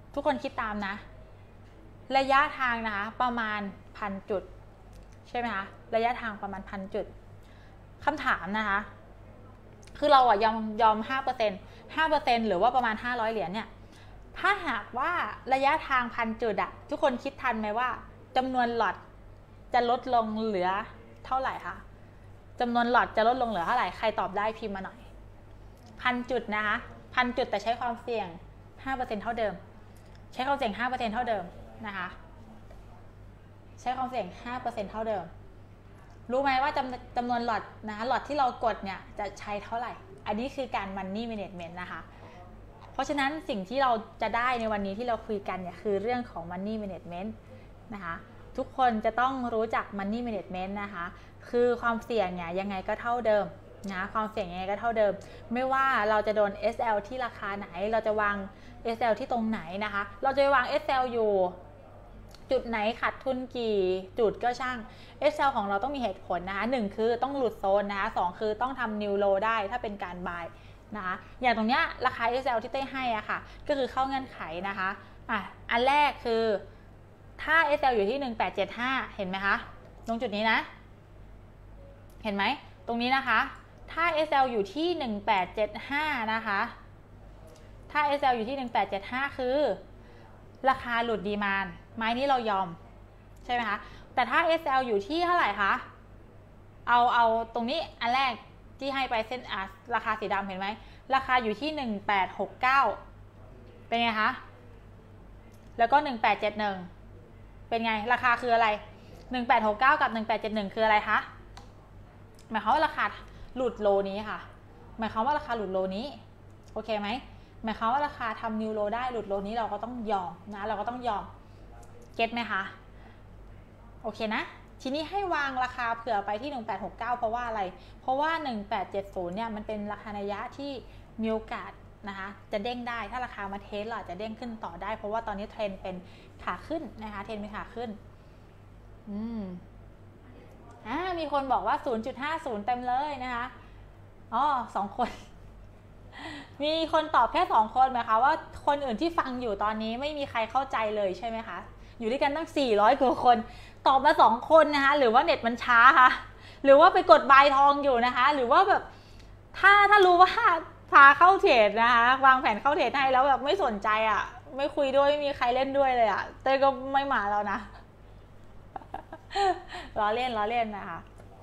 ทุกคนคิดตามนะระยะทางนะคะประมาณพันจุดใช่ไหมคะระยะทางประมาณพันจุดคำถามนะคะคือเราอะยอมยอมห้าเปอร์เซ็นต์ห้าเปอร์เซ็นต์หรือว่าประมาณห้าร้อยเหรียญเนี่ยถ้าหากว่าระยะทางพันจุดอะทุกคนคิดทันไหมว่าจำนวนหลอดจะลดลงเหลือเท่าไหร่คะจำนวนหลอดจะลดลงเหลือเท่าไหร่ใครตอบได้พิมพ์มาหน่อยพันจุดนะคะพันจุดแต่ใช้ความเสี่ยง ห้าเปอร์เซ็นต์ เท่าเดิมใช้ความเสี่ยง ห้าเปอร์เซ็นต์ เท่าเดิมนะคะใช้ความเสี่ยง ห้าเปอร์เซ็นต์ เท่าเดิมรู้ไหมว่าจำจำนวนหลอดนะคะหลอดที่เรากดเนี่ยจะใช้เท่าไหร่อันนี้คือการ Money Management นะคะเพราะฉะนั้นสิ่งที่เราจะได้ในวันนี้ที่เราคุยกันเนี่ยคือเรื่องของ Money Management นะคะทุกคนจะต้องรู้จัก Money Management นะคะคือความเสี่ยงเนี่ยยังไงก็เท่าเดิมนะความเสี่ยงยังไงก็เท่าเดิมไม่ว่าเราจะโดน เอส แอล ที่ราคาไหนเราจะวาง เอส แอล ที่ตรงไหนนะคะเราจะวาง เอส แอล อยู่จุดไหนขาดทุนกี่จุดก็ช่าง เอส แอล ของเราต้องมีเหตุผลนะคะหนึ่งคือต้องหลุดโซนนะคะสองคือต้องทำนิวโลได้ถ้าเป็นการบายนะคะอย่างตรงเนี้ยราคา เอส แอล ที่เต้ให้อ่ะค่ะก็คือเข้าเงื่อนไขนะคะอ่ะอันแรกคือถ้า เอส แอล อยู่ที่หนึ่งพันแปดร้อยเจ็ดสิบห้าเห็นไหมคะตรงจุดนี้นะเห็นไหมตรงนี้นะคะถ้า เอส แอล อยู่ที่หนึ่งพันแปดร้อยเจ็ดสิบห้านะคะถ้า เอส แอล อยู่ที่หนึ่งพันแปดร้อยเจ็ดสิบห้าคือราคาหลุดดีมานด์ไม้นี้เรายอมใช่ไหมคะแต่ถ้า เอส แอล อยู่ที่เท่าไหร่คะเอาเอาตรงนี้อันแรกที่ให้ไปเส้นอ่ะราคาสีดำเห็นไหมราคาอยู่ที่หนึ่งพันแปดร้อยหกสิบเก้าเป็นไงคะแล้วก็หนึ่งพันแปดร้อยเจ็ดสิบเอ็ดเป็นไงราคาคืออะไรหนึ่งพันแปดร้อยหกสิบเก้ากับหนึ่งพันแปดร้อยเจ็ดสิบเอ็ดคืออะไรคะหมายความว่าราคาหลุดโลนี้ค่ะหมายความว่าราคาหลุดโลนี้โอเคไหมหมายความว่าราคาทำนิวโลได้หลุดโลนี้เราก็ต้องยอมนะเราก็ต้องยอมเก็ตไหมคะโอเคนะทีนี้ให้วางราคาเผื่อไปที่หนึ่งพันแปดร้อยหกสิบเก้าเพราะว่าอะไรเพราะว่าหนึ่งพันแปดร้อยเจ็ดสิบเนี่ยมันเป็นราคานัยยะที่มีโอกาสนะคะจะเด้งได้ถ้าราคามาเทสเราจะเด้งขึ้นต่อได้เพราะว่าตอนนี้เทรนเป็นขาขึ้นนะคะเทรนเป็นขาขึ้นอืมอ่ามีคนบอกว่า ศูนย์จุดห้าศูนย์ เต็มเลยนะคะอ๋อสองคนมีคนตอบแค่สองคนไหมคะว่าคนอื่นที่ฟังอยู่ตอนนี้ไม่มีใครเข้าใจเลยใช่ไหมคะอยู่ด้วยกันตั้งสี่ร้อยกว่าคนตอบมาสองคนนะคะหรือว่าเน็ตมันช้าคะหรือว่าไปกดบายทองอยู่นะคะหรือว่าแบบถ้าถ้ารู้ว่าพาเข้าเทรดนะคะวางแผนเข้าเทรดให้แล้วแบบไม่สนใจอ่ะไม่คุยด้วยไม่มีใครเล่นด้วยเลยอ่ะเต้ก็ไม่มาแล้วนะล้อเล่นล้อเล่นนะคะ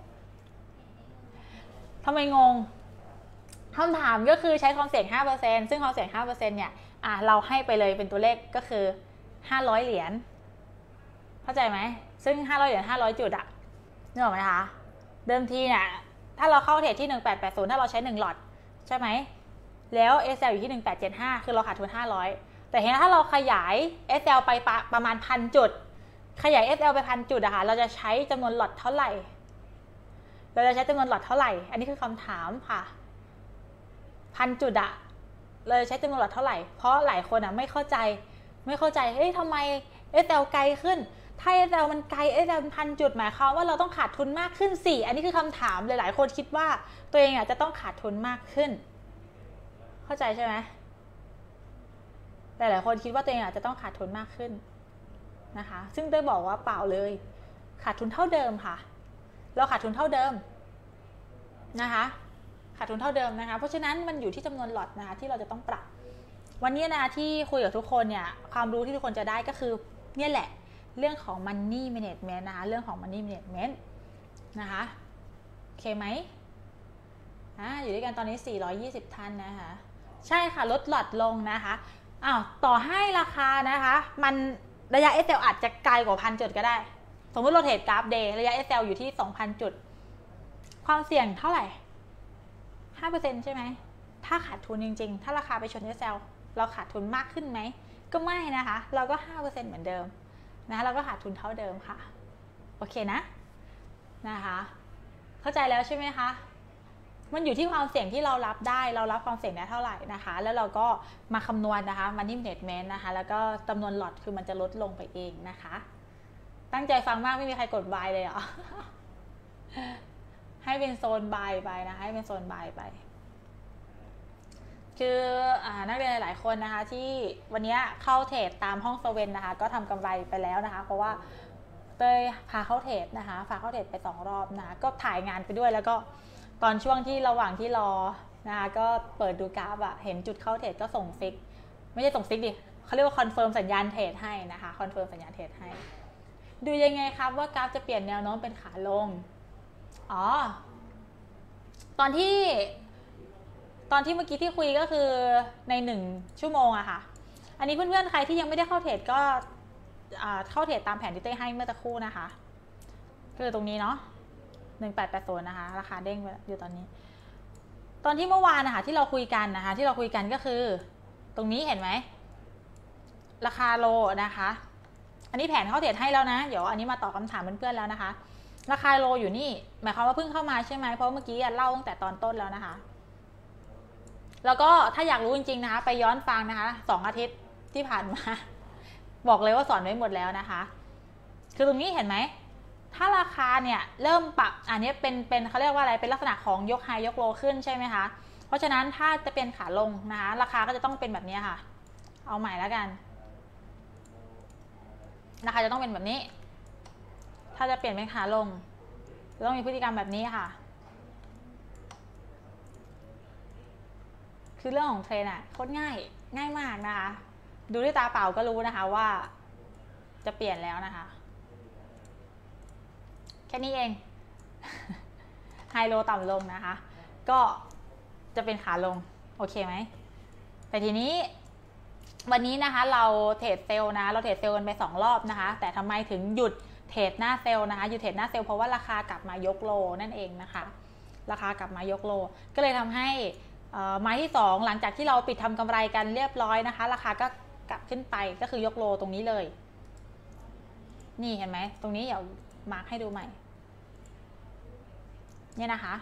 ทำไมงงคำถามก็คือใช้ความเสี่ยง ห้าเปอร์เซ็นต์ ซึ่งความเสี่ยง ห้าเปอร์เซ็นต์ เนี่ยอ่ะเราให้ไปเลยเป็นตัวเลขก็คือห้าร้อยเหรียญเข้าใจไหมซึ่งห้าร้อยเหรียญห้าร้อยจุดอะนึกออกไหมคะเดิมทีเนี่ยถ้าเราเข้าเทรดที่หนึ่งพันแปดร้อยแปดสิบถ้าเราใช้หนึ่งหลอดใช่ไหมแล้ว เอส แอล อยู่ที่หนึ่งพันแปดร้อยเจ็ดสิบห้าคือเราขาดทุนห้าร้อยแต่เห็นถ้าเราขยาย เอส แอล ไปประมาณ หนึ่งพัน จุดขยาย เอส แอล ไป หนึ่งพัน จุดอะค่ะเราจะใช้จำนวนหลอดเท่าไหร่เราจะใช้จำนวนหลอดเท่าไหร่อันนี้คือคำถามค่ะพันจุดอะเลยใช้จำนวนหลอดเท่าไหร่เพราะหลายคนอะไม่เข้าใจไม่เข้าใจเฮ้ยทำไม เอส แอล ไกลขึ้นถ้า เอส แอล มันไกล เอส แอล พันจุดหมายความว่าเราต้องขาดทุนมากขึ้นสิอันนี้คือคำถามหลายๆคนคิดว่าตัวเองอะจะต้องขาดทุนมากขึ้นเข้าใจใช่ไหมหลายๆคนคิดว่าตัวเองอะจะต้องขาดทุนมากขึ้นนะคะซึ่งเต้ยบอกว่าเปล่าเลยขาดทุนเท่าเดิมค่ะเราขาดทุนเท่าเดิมนะคะขาดทุนเท่าเดิมนะคะเพราะฉะนั้นมันอยู่ที่จำนวนหลอตนะคะที่เราจะต้องปรับวันนี้นะคะที่คุยกับทุกคนเนี่ยความรู้ที่ทุกคนจะได้ก็คือเนี่ยแหละเรื่องของ Money Management นะคะเรื่องของ Money Management นะคะโอเคไหมอ่าอยู่ด้วยกันตอนนี้สี่ร้อยยี่สิบท่านนะคะใช่ค่ะลดหลอตลงนะคะอ้าวต่อให้ราคานะคะมันระยะ เอส แอล อาจจะไกลกว่าพันจุดก็ได้สมมติเราเทรดกราฟเดย์ระยะ เอส แอล อยู่ที่ สองพัน จุดความเสี่ยงเท่าไหร่ ห้าเปอร์เซ็นต์ ใช่ไหมถ้าขาดทุนจริงๆถ้าราคาไปชน เอส แอล เราขาดทุนมากขึ้นไหมก็ไม่นะคะเราก็ ห้าเปอร์เซ็นต์ เหมือนเดิมนะเราก็ขาดทุนเท่าเดิมค่ะโอเคนะนะคะเข้าใจแล้วใช่ไหมคะมันอยู่ที่ความเสี่ยงที่เรารับได้เรารับความเสี่ยงได้เท่าไหร่นะคะแล้วเราก็มาคำนวณนะคะ Money Management นะคะแล้วก็จำนวนหลอตคือมันจะลดลงไปเองนะคะตั้งใจฟังมากไม่มีใครกดบายเลยเหรอ ให้เป็นโซนบายไปนะคะให้เป็นโซนบายไปคืออนักเรียนหลายๆคนนะคะที่วันนี้เข้าเทรดตามห้องสเวนนะคะก็ทำกำไรไปแล้วนะคะเพราะว่าเต้ยพาเข้าเทรดนะคะพาเข้าเทรดไปสองรอบนะคะก็ถ่ายงานไปด้วยแล้วก็ตอนช่วงที่ระหว่างที่รอนะคะก็เปิดดูกราฟอะเห็นจุดเข้าเทรดก็ส่งซิกไม่ใช่ส่งซิกดิเขาเรียกว่าคอนเฟิร์มสัญญาณเทรดให้นะคะคอนเฟิร์มสัญญาณเทรดให้ดูยังไงครับว่ากราฟจะเปลี่ยนแนวโน้มเป็นขาลงอ๋อตอนที่ตอนที่เมื่อกี้ที่คุยก็คือในหนึ่งชั่วโมงอะค่ะอันนี้เพื่อนๆใครที่ยังไม่ได้เข้าเทรดก็เข้าเทรดตามแผนที่เต้ให้เมื่อตะครู่นะคะคือตรงนี้เนาะหนึ่งแปดแปดศูนย์นะคะราคาเด้งอยู่ตอนนี้ตอนที่เมื่อวานนะคะที่เราคุยกันนะคะที่เราคุยกันก็คือตรงนี้เห็นไหมราคาโลนะคะอันนี้แผนเข้าเทรดให้แล้วนะเดี๋ยวอันนี้มาตอบคำถามเพื่อนๆแล้วนะคะราคาโลอยู่นี่หมายความว่าเพิ่งเข้ามาใช่ไหมเพราะเมื่อกี้เล่าตั้งแต่ตอนต้นแล้วนะคะแล้วก็ถ้าอยากรู้จริงๆนะคะไปย้อนฟังนะคะสองอาทิตย์ที่ผ่านมาบอกเลยว่าสอนไว้หมดแล้วนะคะคือตรงนี้เห็นไหมถ้าราคาเนี่ยเริ่มปรับอันนี้เป็นเป็นเขาเรียกว่าอะไรเป็นลักษณะของยกไฮยกโลขึ้นใช่ไหมคะเพราะฉะนั้นถ้าจะเป็นขาลงนะคะราคาก็จะต้องเป็นแบบนี้ค่ะเอาใหม่แล้วกันราคาจะต้องเป็นแบบนี้ถ้าจะเปลี่ยนเป็นขาลงจะต้องมีพฤติกรรมแบบนี้ค่ะคือเรื่องของเทรนอะโคตรง่ายง่ายมากนะคะดูด้วยตาเปล่าก็รู้นะคะว่าจะเปลี่ยนแล้วนะคะแค่นี้เองไฮโลต่ำลงนะคะก็จะเป็นขาลงโอเคไหมแต่ทีนี้วันนี้นะคะเราเทรดเซลล์นะเราเทรดเซลล์กันไปสองรอบนะคะแต่ทำไมถึงหยุดเทรดหน้าเซลล์นะคะหยุดเทรดหน้าเซลล์เพราะว่าราคากลับมายกโลนั่นเองนะคะราคากลับมายกโลก็เลยทำให้ไม้ที่สองหลังจากที่เราปิดทำกำไรกันเรียบร้อยนะคะราคาก็กลับขึ้นไปก็คือยกโลตรงนี้เลยนี่เห็นไหมตรงนี้เดี๋ยวมาร์คให้ดูใหม่เนี่ยนะคะ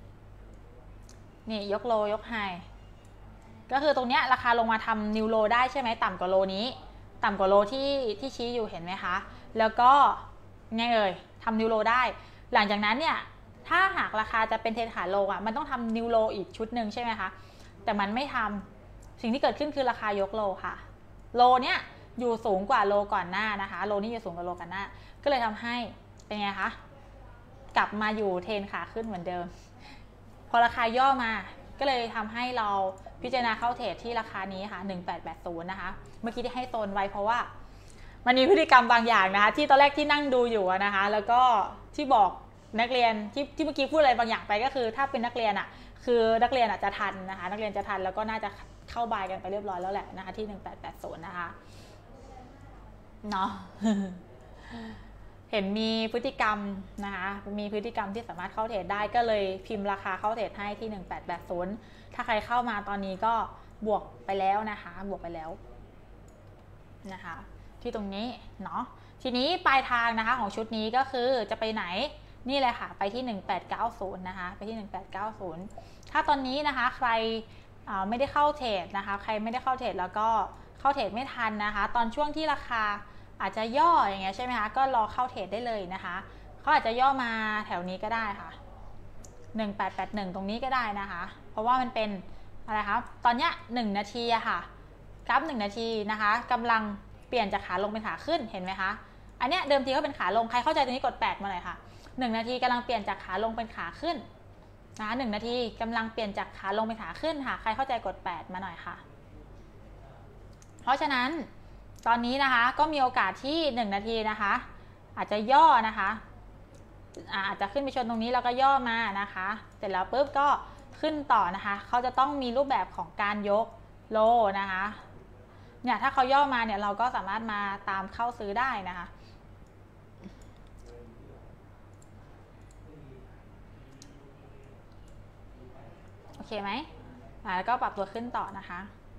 นี่ยกโลยกไฮก็คือตรงเนี้ยราคาลงมาทำนิวโลได้ใช่ไหมต่ำกว่าโลนี้ต่ำกว่าโลที่ที่ชี้อยู่เห็นไหมคะแล้วก็ไงเอ่ยทำนิวโลได้หลังจากนั้นเนี่ยถ้าหากราคาจะเป็นเทรนขาลงอ่ะมันต้องทำนิวโลอีกชุดหนึ่งใช่ไหมคะแต่มันไม่ทำสิ่งที่เกิดขึ้นคือราคายกโลค่ะโลเนี้ยอยู่สูงกว่าโลก่อนหน้านะคะโลนี้อยู่สูงกว่าโลก่อนหน้าก็เลยทำให้เป็นไงคะกลับมาอยู่เทรนขาขึ้นเหมือนเดิมพอราคาย่อมาก็เลยทำให้เราพิจารณาเข้าเทรดที่ราคานี้ค่ะหนึ่งแปดแปดศูนย์นะคะเมื่อกี้ที่ให้โซนไว้เพราะว่ามันมีพฤติกรรมบางอย่างนะคะที่ตอนแรกที่นั่งดูอยู่นะคะแล้วก็ที่บอกนักเรียนที่ที่เมื่อกี้พูดอะไรบางอย่างไปก็คือถ้าเป็นนักเรียนอ่ะคือนักเรียนอาจจะทันนะคะนักเรียนจะทันแล้วก็น่าจะเข้าบายกันไปเรียบร้อยแล้วแหละนะคะที่หนึ่งแปดแปดศูนย์นะคะเนาะ เห็นมีพฤติกรรมนะคะมีพฤติกรรมที่สามารถเข้าเทรดได้ก็เลยพิมพ์ราคาเข้าเทรดให้ที่หนึ่งแปดแปดศูนย์ถ้าใครเข้ามาตอนนี้ก็บวกไปแล้วนะคะบวกไปแล้วนะคะที่ตรงนี้เนาะทีนี้ปลายทางนะคะของชุดนี้ก็คือจะไปไหนนี่เลยค่ะไปที่หนึ่งแปดเก้าศูนย์นะคะไปที่หนึ่งแปดเก้าศูนย์ถ้าตอนนี้นะคะใครไม่ได้เข้าเทรดนะคะใครไม่ได้เข้าเทรดแล้วก็เข้าเทรดไม่ทันนะคะตอนช่วงที่ราคาอาจจะย่ออย่างเงี้ยใช่ไหมคะก็รอเข้าเทรดได้เลยนะคะเขาอาจจะย่อมาแถวนี้ก็ได้ค่ะหนึ่งแปดแปดหนึ่งตรงนี้ก็ได้นะคะเพราะว่ามันเป็นอะไรครับตอนเนี้ยหนึ่งนาทีอะค่ะกราฟหนึ่งนาทีนะคะกำลังเปลี่ยนจากขาลงเป็นขาขึ้นเห็นไหมคะอันเนี้ยเดิมทีก็เป็นขาลงใครเข้าใจตรงนี้กดแปดมาหน่อยค่ะหนึ่งนาทีกำลังเปลี่ยนจากขาลงเป็นขาขึ้นนะคะหนึ่งนาทีกำลังเปลี่ยนจากขาลงเป็นขาขึ้นค่ะใครเข้าใจกดแปดมาหน่อยค่ะเพราะฉะนั้นตอนนี้นะคะก็มีโอกาสที่หนึ่งนาทีนะคะอาจจะย่อนะคะอาจจะขึ้นไปชนตรงนี้แล้วก็ย่อมานะคะเสร็จแล้วปุ๊บก็ขึ้นต่อนะคะเขาจะต้องมีรูปแบบของการยกโลนะคะเนี่ยถ้าเขาย่อมาเนี่ยเราก็สามารถมาตามเข้าซื้อได้นะคะโอเคไหมแล้วก็ปรับตัวขึ้นต่อนะคะ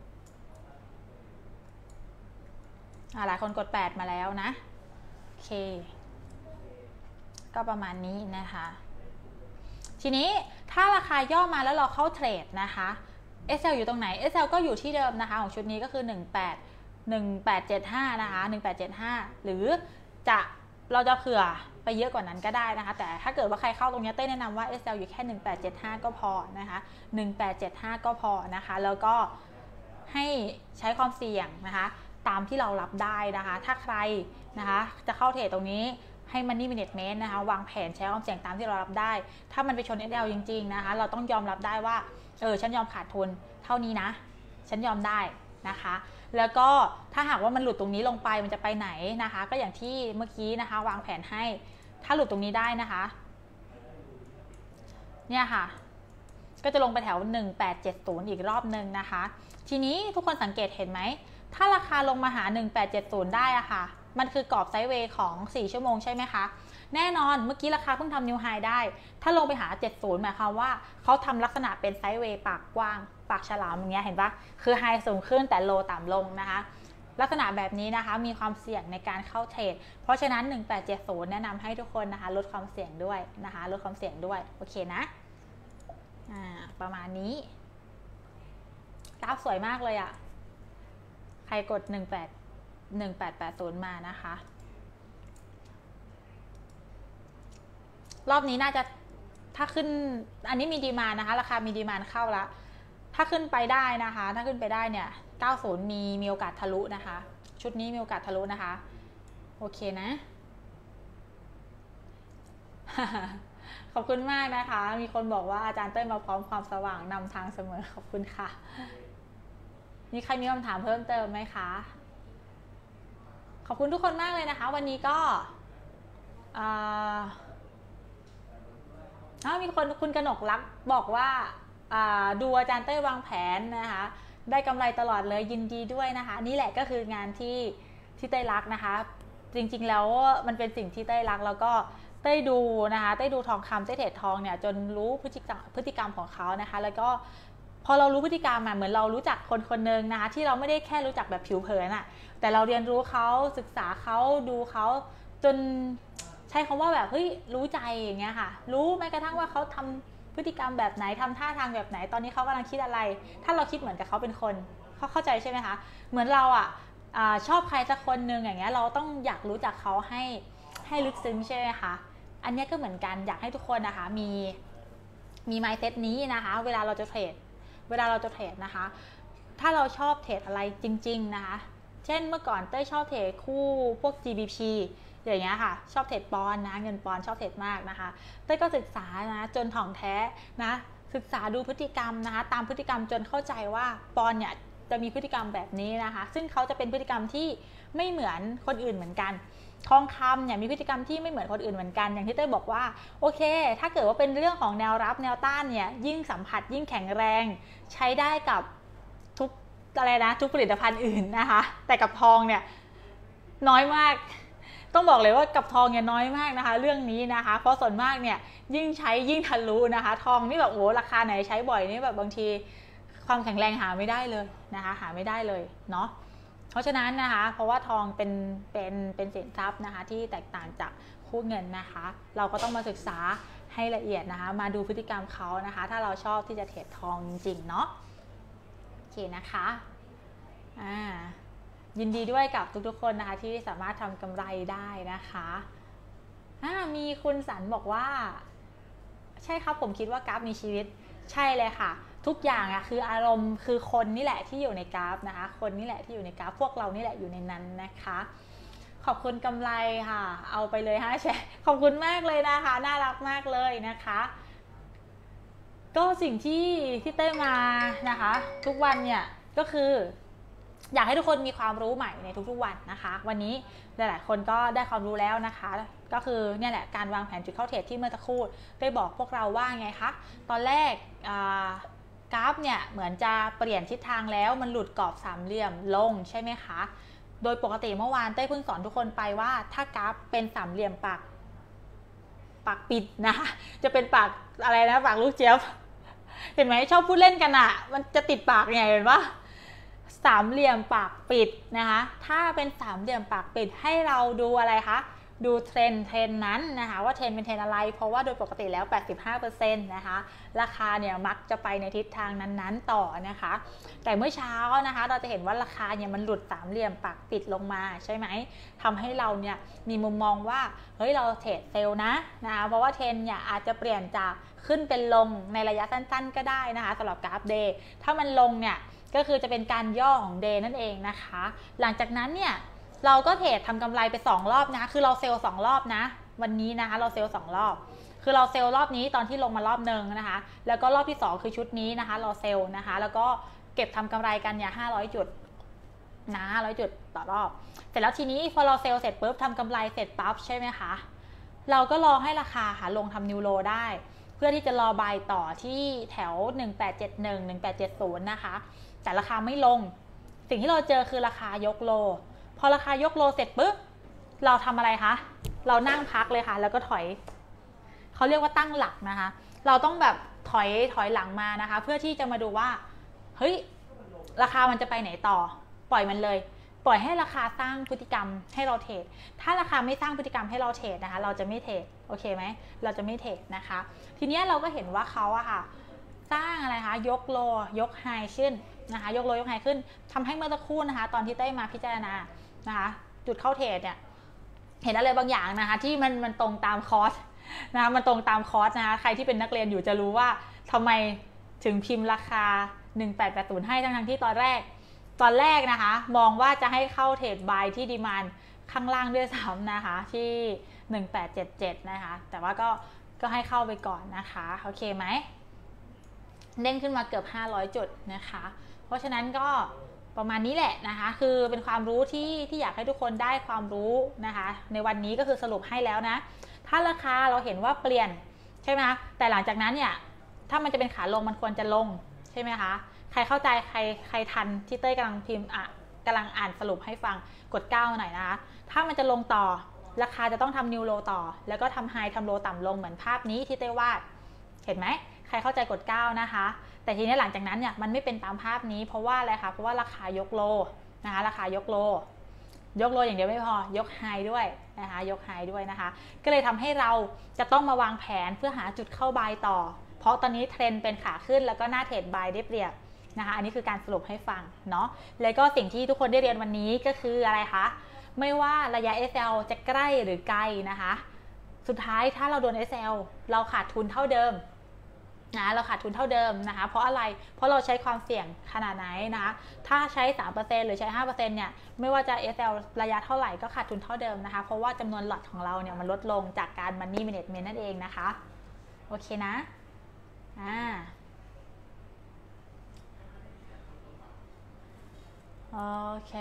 หลายคนกดแปดมาแล้วนะโอเคก็ประมาณนี้นะคะทีนี้ถ้าราคาย่อมาแล้วเราเข้าเทรดนะคะ เอส แอล อยู่ตรงไหน เอส แอล ก็อยู่ที่เดิมนะคะของชุดนี้ก็คือหนึ่งแปด หนึ่งแปดเจ็ดห้านะคะหนึ่งแปดเจ็ดห้าหรือจะเราจะเผื่อไปเยอะกว่านั้นก็ได้นะคะแต่ถ้าเกิดว่าใครเข้าตรงนี้เต้แนะนำว่า เอส แอล อยู่แค่หนึ่งแปดเจ็ดห้าก็พอนะคะหนึ่งแปดเจ็ดห้าก็พอนะคะแล้วก็ให้ใช้ความเสี่ยงนะคะตามที่เรารับได้นะคะถ้าใครนะคะจะเข้าเทรดตรงนี้ให้ Money Management นะคะวางแผนใช้ความเสี่ยงตามที่เรารับได้ถ้ามันไปชน เอส แอล จริงๆนะคะเราต้องยอมรับได้ว่าเออฉันยอมขาดทุนเท่านี้นะฉันยอมได้นะคะแล้วก็ถ้าหากว่ามันหลุดตรงนี้ลงไปมันจะไปไหนนะคะก็อย่างที่เมื่อกี้นะคะวางแผนให้ถ้าหลุดตรงนี้ได้นะคะเนี่ยค่ะก็จะลงไปแถวหนึ่งแปดเจ็ดศูนย์อีกรอบนึงนะคะทีนี้ทุกคนสังเกตเห็นไหมถ้าราคาลงมาหาหนึ่งแปดเจ็ดศูนย์ได้อะค่ะมันคือกรอบไซด์เวย์ของสี่ชั่วโมงใช่ไหมคะแน่นอนเมื่อกี้ราคาเพิ่งทำนิวไฮได้ถ้าลงไปหาเจ็ดสิบหมายความว่าเขาทำลักษณะเป็นไซด์เวย์ปากกว้างปากฉลามอย่างเงี้ยเห็นปะคือไฮสูงขึ้นแต่โลต่ำลงนะคะลักษณะแบบนี้นะคะมีความเสี่ยงในการเข้าเทรดเพราะฉะนั้นหนึ่งแปดเจ็ดศูนย์แนะนำให้ทุกคนนะคะลดความเสี่ยงด้วยนะคะลดความเสี่ยงด้วยโอเคนะอ่าประมาณนี้กราฟสวยมากเลยอะใครกดหนึ่งแปด หนึ่งแปดแปดศูนย์มานะคะรอบนี้น่าจะถ้าขึ้นอันนี้มีดีมานด์นะคะราคามีดีมานด์เข้าแล้วถ้าขึ้นไปได้นะคะถ้าขึ้นไปได้เนี่ยเก้าสิบมีมีโอกาสทะลุนะคะชุดนี้มีโอกาสทะลุนะคะโอเคนะ ขอบคุณมากนะคะมีคนบอกว่าอาจารย์เต้ยมาพร้อมความสว่างนำทางเสมอขอบคุณค่ะมีใครมีคำถามเพิ่มเติมไหมคะขอบคุณทุกคนมากเลยนะคะวันนี้ก็อ่ามีคนคุณกนกรักบอกว่าดูอาจารย์เต้ยวางแผนนะคะได้กำไรตลอดเลยยินดีด้วยนะคะนี่แหละก็คืองานที่ที่เต้ยรักนะคะจริงๆแล้วมันเป็นสิ่งที่เต้ยรักแล้วก็เต้ยดูนะคะเต้ยดูทองคำเต้ยเทรดทองเนี่ยจนรู้พฤติกรรมพฤติกรรมของเขานะคะแล้วก็พอเรารู้พฤติกรรมเหมือนเรารู้จักคนคนหนึ่งนะคะที่เราไม่ได้แค่รู้จักแบบผิวเผินอะแต่เราเรียนรู้เขาศึกษาเขาดูเขาจนใช้คำว่าแบบเฮ้ยรู้ใจอย่างเงี้ยค่ะรู้แม้กระทั่งว่าเขาทำพฤติกรรมแบบไหนทำท่าทางแบบไหนตอนนี้เขากำลังคิดอะไรถ้าเราคิดเหมือนกับเขาเป็นคนเขาเข้าใจใช่ไหมคะเหมือนเราอ่ะชอบใครสักคนหนึ่งอย่างเงี้ยเราต้องอยากรู้จักเขาให้ให้ลึกซึ้งใช่ไหมคะอันนี้ก็เหมือนกันอยากให้ทุกคนนะคะมีมี mindset นี้นะคะเวลาเราจะเทรดเวลาเราจะเทรดนะคะถ้าเราชอบเทรดอะไรจริงๆนะคะเช่นเมื่อก่อนเต้ยชอบเทรดคู่พวก จี บี พี อย่างเงี้ยค่ะชอบเทรดปอนนะเงินปอนชอบเทรดมากนะคะเต้ยก็ศึกษานะจนถ่องแท้นะศึกษาดูพฤติกรรมนะคะตามพฤติกรรมจนเข้าใจว่าปอนเนี่ยจะมีพฤติกรรมแบบนี้นะคะซึ่งเขาจะเป็นพฤติกรรมที่ไม่เหมือนคนอื่นเหมือนกันทองคำเนี่ยมีพฤติกรรมที่ไม่เหมือนคนอื่นเหมือนกันอย่างที่เต้ยบอกว่าโอเคถ้าเกิดว่าเป็นเรื่องของแนวรับแนวต้านเนี่ยยิ่งสัมผัสยิ่งแข็งแรงใช้ได้กับทุกอะไรนะทุกผลิตภัณฑ์อื่นนะคะแต่กับทองเนี่ยน้อยมากต้องบอกเลยว่ากับทองเนี่ยน้อยมากนะคะเรื่องนี้นะคะเพราะส่วนมากเนี่ยยิ่งใช้ยิ่งทะลุนะคะทองนี่แบบโอ้ราคาไหนใช้บ่อยนี่แบบบางทีความแข็งแรงหาไม่ได้เลยนะคะหาไม่ได้เลยเนาะเพราะฉะนั้นนะคะเพราะว่าทองเป็นเป็นเป็นสินทรัพย์นะคะที่แตกต่างจากคู่เงินนะคะเราก็ต้องมาศึกษาให้ละเอียดนะคะมาดูพฤติกรรมเขานะคะถ้าเราชอบที่จะเทรดทองจริงๆเนาะโอเคนะคะอ่ายินดีด้วยกับทุกๆคนนะคะที่สามารถทำกำไรได้นะคะมีคุณสันบอกว่าใช่ครับผมคิดว่ากราฟมีชีวิตใช่เลยค่ะทุกอย่างอะคืออารมณ์คือคนนี่แหละที่อยู่ในกราฟนะคะคนนี่แหละที่อยู่ในกราฟพวกเรานี่แหละอยู่ในนั้นนะคะขอบคุณกำไรค่ะเอาไปเลยฮะแชร์ขอบคุณมากเลยนะคะน่ารักมากเลยนะคะก็สิ่งที่ที่เต้มานะคะทุกวันเนี่ยก็คืออยากให้ทุกคนมีความรู้ใหม่ในทุกๆวันนะคะวันนี้หลายๆคนก็ได้ความรู้แล้วนะคะก็คือเนี่ยแหละการวางแผนจุดเข้าเทรดที่เมื่อสักครู่ได้บอกพวกเราว่าไงคะตอนแรกกราฟเนี่ยเหมือนจะเปลี่ยนทิศทางแล้วมันหลุดกรอบสามเหลี่ยมลงใช่ไหมคะโดยปกติเมื่อวานเต้เพิ่งสอนทุกคนไปว่าถ้ากราฟเป็นสามเหลี่ยมปากปากปิดนะคะจะเป็นปากอะไรนะปากลูกเจี๊ยบเห็นไหมชอบพูดเล่นกันอ่ะมันจะติดปากไงเห็นปะสามเหลี่ยมปากปิดนะคะถ้าเป็นสามเหลี่ยมปากปิดให้เราดูอะไรคะดูเทรนเทรนนั้นนะคะว่าเทรนเป็นเทรนอะไรเพราะว่าโดยปกติแล้ว แปดสิบห้าเปอร์เซ็นต์ นะคะราคาเนี่ยมักจะไปในทิศทางนั้นๆต่อนะคะแต่เมื่อเช้านะคะเราจะเห็นว่าราคาเนี่ยมันหลุดสามเหลี่ยมปักปิดลงมาใช่ไหมทำให้เราเนี่ยมีมุมมองว่าเฮ้ยเราเทรดเซลล์นะนะคะเพราะว่าเทรนเนี่ยอาจจะเปลี่ยนจากขึ้นเป็นลงในระยะสั้นๆก็ได้นะคะสำหรับกราฟเดย์ถ้ามันลงเนี่ยก็คือจะเป็นการย่อของเดย์นั่นเองนะคะหลังจากนั้นเนี่ยเราก็เทรดทำกำไรไปสองรอบนะคือเราเซลล์สองรอบนะวันนี้นะคะเราเซลล์สองรอบคือเราเซลล์รอบนี้ตอนที่ลงมารอบหนึ่งนะคะแล้วก็รอบที่สองคือชุดนี้นะคะเราเซลล์นะคะแล้วก็เก็บทำกำไรกันเนี่ยห้าร้อยจุดนะห้าร้อยจุดต่อรอบเสร็จแล้วทีนี้พอเราเซลล์เสร็จปุ๊บทำกำไรเสร็จปั๊บใช่ไหมคะเราก็รอให้ราคาค่ะลงทำนิวโลได้เพื่อที่จะรอบายต่อที่แถวหนึ่งแปดเจ็ดหนึ่ง หนึ่งแปดเจ็ดศูนย์นะคะแต่ราคาไม่ลงสิ่งที่เราเจอคือราคายกโลพอราคายกโลเสร็จปุ๊บเราทำอะไรคะเรานั่งพักเลยค่ะแล้วก็ถอยเขาเรียกว่าตั้งหลักนะคะเราต้องแบบถอยถอยหลังมานะคะเพื่อที่จะมาดูว่าเฮ้ยราคามันจะไปไหนต่อปล่อยมันเลยปล่อยให้ราคาสร้างพฤติกรรมให้เราเทรดถ้าราคาไม่สร้างพฤติกรรมให้เราเทรดนะคะเราจะไม่เทรดโอเคไหมเราจะไม่เทรดนะคะทีนี้เราก็เห็นว่าเขาอะค่ะสร้างอะไรคะยกโลยกไฮขึ้นนะคะยกโลยกไฮขึ้นทำให้เมื่อสักครู่นะคะตอนที่ได้มาพิจารณานะคะจุดเข้าเทรดเนี่ยเห็นอะไรบางอย่างนะคะที่มันมันตรงตามคอร์สนะคะมันตรงตามคอร์สนะคะใครที่เป็นนักเรียนอยู่จะรู้ว่าทำไมถึงพิมพ์ราคาหนึ่งแปดแปดศูนย์ให้ทั้งๆที่ตอนแรกตอนแรกนะคะมองว่าจะให้เข้าเทรดบายที่ดีมานด์ข้างล่างด้วยซ้ำนะคะที่หนึ่งแปดเจ็ดเจ็ดนะคะแต่ว่าก็ก็ให้เข้าไปก่อนนะคะโอเคไหมเด้งขึ้นมาเกือบห้าร้อยจุดนะคะเพราะฉะนั้นก็ประมาณนี้แหละนะคะคือเป็นความรู้ที่ที่อยากให้ทุกคนได้ความรู้นะคะในวันนี้ก็คือสรุปให้แล้วนะถ้าราคาเราเห็นว่าเปลี่ยนใช่ไหมคะแต่หลังจากนั้นเนี่ยถ้ามันจะเป็นขาลงมันควรจะลงใช่ไหมคะใครเข้าใจใครใครทันที่เต้ยกำลังพิมพ์อ่ะกำลังอ่านสรุปให้ฟังกดเก้าหน่อยนะคะถ้ามันจะลงต่อราคาจะต้องทำนิวโลต่อแล้วก็ทำไฮทำโลต่ำลงเหมือนภาพนี้ที่เต้ยวาดเห็นไหมใครเข้าใจกดเก้านะคะแต่ทีนี้หลังจากนั้นเนี่ยมันไม่เป็นตามภาพนี้เพราะว่าอะไรคะเพราะว่าราคายกโลนะคะราคายกโลยกโลอย่างเดียวไม่พอยกไฮด้วยนะคะยกไฮด้วยนะคะก็เลยทำให้เราจะต้องมาวางแผนเพื่อหาจุดเข้าบายต่อเพราะตอนนี้เทรนเป็นขาขึ้นแล้วก็หน้าเทรดบายได้เปรียบนะคะอันนี้คือการสรุปให้ฟังเนาะแล้วก็สิ่งที่ทุกคนได้เรียนวันนี้ก็คืออะไรคะไม่ว่าระยะ เอส แอล จะใกล้หรือไกลนะคะสุดท้ายถ้าเราโดน เอส แอล เราขาดทุนเท่าเดิมนะเราขาดทุนเท่าเดิมนะคะเพราะอะไรเพราะเราใช้ความเสี่ยงขนาดไหนนะคะถ้าใช้ สามเปอร์เซ็นต์ หรือใช้ ห้าเปอร์เซ็นต์ เนี่ยไม่ว่าจะ เอส แอล ระยะเท่าไหร่ก็ขาดทุนเท่าเดิมนะคะเพราะว่าจำนวนหลอตของเราเนี่ยมันลดลงจากการ Money Management นั่นเองนะคะโอเคนะอ่าโอเค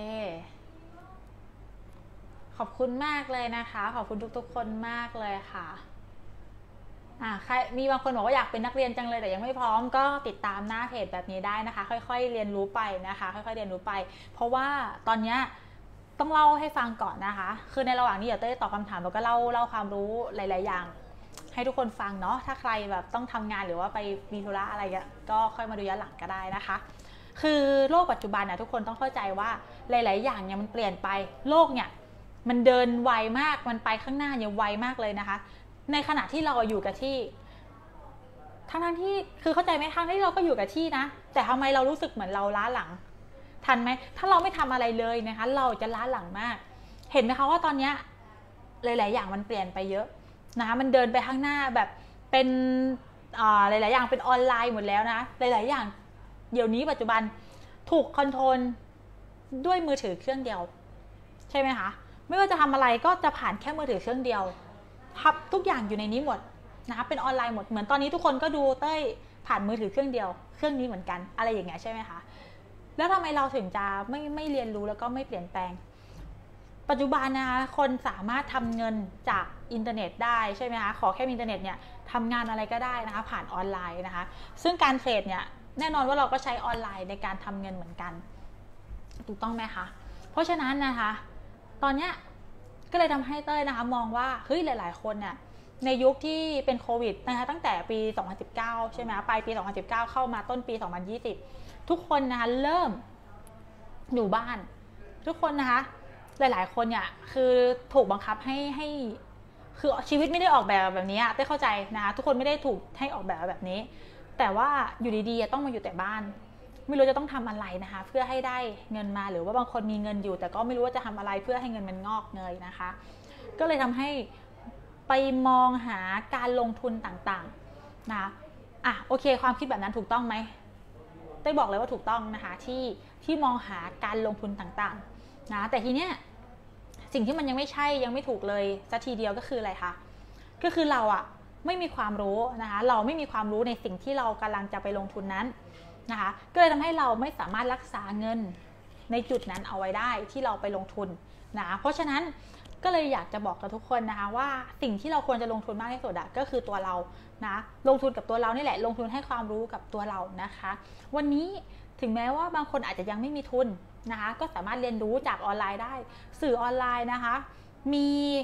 ขอบคุณมากเลยนะคะขอบคุณทุกๆคนมากเลยค่ะอ่าใครมีบางคนบอกว่าอยากเป็นนักเรียนจังเลยแต่ยังไม่พร้อมก็ติดตามหน้าเพจแบบนี้ได้นะคะค่อยๆเรียนรู้ไปนะคะค่อยๆเรียนรู้ไปเพราะว่าตอนนี้ต้องเล่าให้ฟังก่อนนะคะคือในระหว่างนี้เดี๋ยวเต้ยตอบคำถามแล้วก็เล่าเล่าความรู้หลายๆอย่างให้ทุกคนฟังเนาะถ้าใครแบบต้องทำงานหรือว่าไปมีธุระอะไรก็ค่อยมาดูย้อนหลังก็ได้นะคะคือโลกปัจจุบันนะทุกคนต้องเข้าใจว่าหลายๆอย่างเนี่ยมันเปลี่ยนไปโลกเนี่ยมันเดินไวมากมันไปข้างหน้าเนี่ยไวมากเลยนะคะในขณะที่เราอยู่กับที่ทั้งทั้งที่คือเข้าใจไหมทั้งที่เราก็อยู่กับที่นะแต่ทำไมเรารู้สึกเหมือนเราล้าหลังทันไหมถ้าเราไม่ทำอะไรเลยนะคะเราจะล้าหลังมากเห็นไหมคะว่าตอนนี้หลายๆอย่างมันเปลี่ยนไปเยอะนะคะมันเดินไปข้างหน้าแบบเป็นหลายๆอย่างเป็นออนไลน์หมดแล้วนะหลายๆอย่างเดี๋ยวนี้ปัจจุบันถูกคอนโทรลด้วยมือถือเครื่องเดียวใช่ไหมคะไม่ว่าจะทำอะไรก็จะผ่านแค่มือถือเครื่องเดียวทับทุกอย่างอยู่ในนี้หมดนะคะเป็นออนไลน์หมดเหมือนตอนนี้ทุกคนก็ดูเต้ยผ่านมือถือเครื่องเดียวเครื่องนี้เหมือนกันอะไรอย่างเงี้ยใช่ไหมคะแล้วทำไมเราถึงจะไม่ไม่เรียนรู้แล้วก็ไม่เปลี่ยนแปลงปัจจุบันนะคะคนสามารถทำเงินจากอินเทอร์เน็ตได้ใช่ไหมคะขอแค่อินเทอร์เน็ตเนี่ยทำงานอะไรก็ได้นะคะผ่านออนไลน์นะคะซึ่งการเทรดเนี่ยแน่นอนว่าเราก็ใช้ออนไลน์ในการทำเงินเหมือนกันถูกต้องไหมคะเพราะฉะนั้นนะคะตอนเนี้ยก็เลยทำให้เต้ยนะคะมองว่าเฮ้ยหลายๆคนเนี่ยในยุคที่เป็นโควิดนะคะตั้งแต่ปีสองพันสิบเก้าใช่ไหมปลายปีสองพันสิบเก้าเข้ามาต้นปีสองพันยี่สิบทุกคนนะคะเริ่มอยู่บ้านทุกคนนะคะหลายๆคนเนี่ยคือถูกบังคับให้ให้คือชีวิตไม่ได้ออกแบบแบบนี้ได้เข้าใจนะคะทุกคนไม่ได้ถูกให้ออกแบบแบบนี้แต่ว่าอยู่ดีๆต้องมาอยู่แต่บ้านไม่รู้จะต้องทำอะไรนะคะเพื่อให้ได้เงินมาหรือว่าบางคนมีเงินอยู่แต่ก็ไม่รู้ว่าจะทำอะไรเพื่อให้เงินมันงอกเงยนะคะก็เลยทำให้ไปมองหาการลงทุนต่างๆนะอ่ะโอเคความคิดแบบนั้นถูกต้องไหมได้บอกเลยว่าถูกต้องนะคะที่ที่มองหาการลงทุนต่างๆนะแต่ทีเนี้ยสิ่งที่มันยังไม่ใช่ยังไม่ถูกเลยสักทีเดียวก็คืออะไรคะก็คือเราอะไม่มีความรู้นะคะเราไม่มีความรู้ในสิ่งที่เรากำลังจะไปลงทุนนั้นนะคะก็เลยทำให้เราไม่สามารถรักษาเงินในจุดนั้นเอาไว้ได้ที่เราไปลงทุนนะเพราะฉะนั้นก็เลยอยากจะบอกกับทุกคนนะคะว่าสิ่งที่เราควรจะลงทุนมากที่สุดก็คือตัวเรานะลงทุนกับตัวเรานี่แหละลงทุนให้ความรู้กับตัวเรานะคะวันนี้ถึงแม้ว่าบางคนอาจจะยังไม่มีทุนนะคะก็สามารถเรียนรู้จากออนไลน์ได้สื่อออนไลน์นะคะมี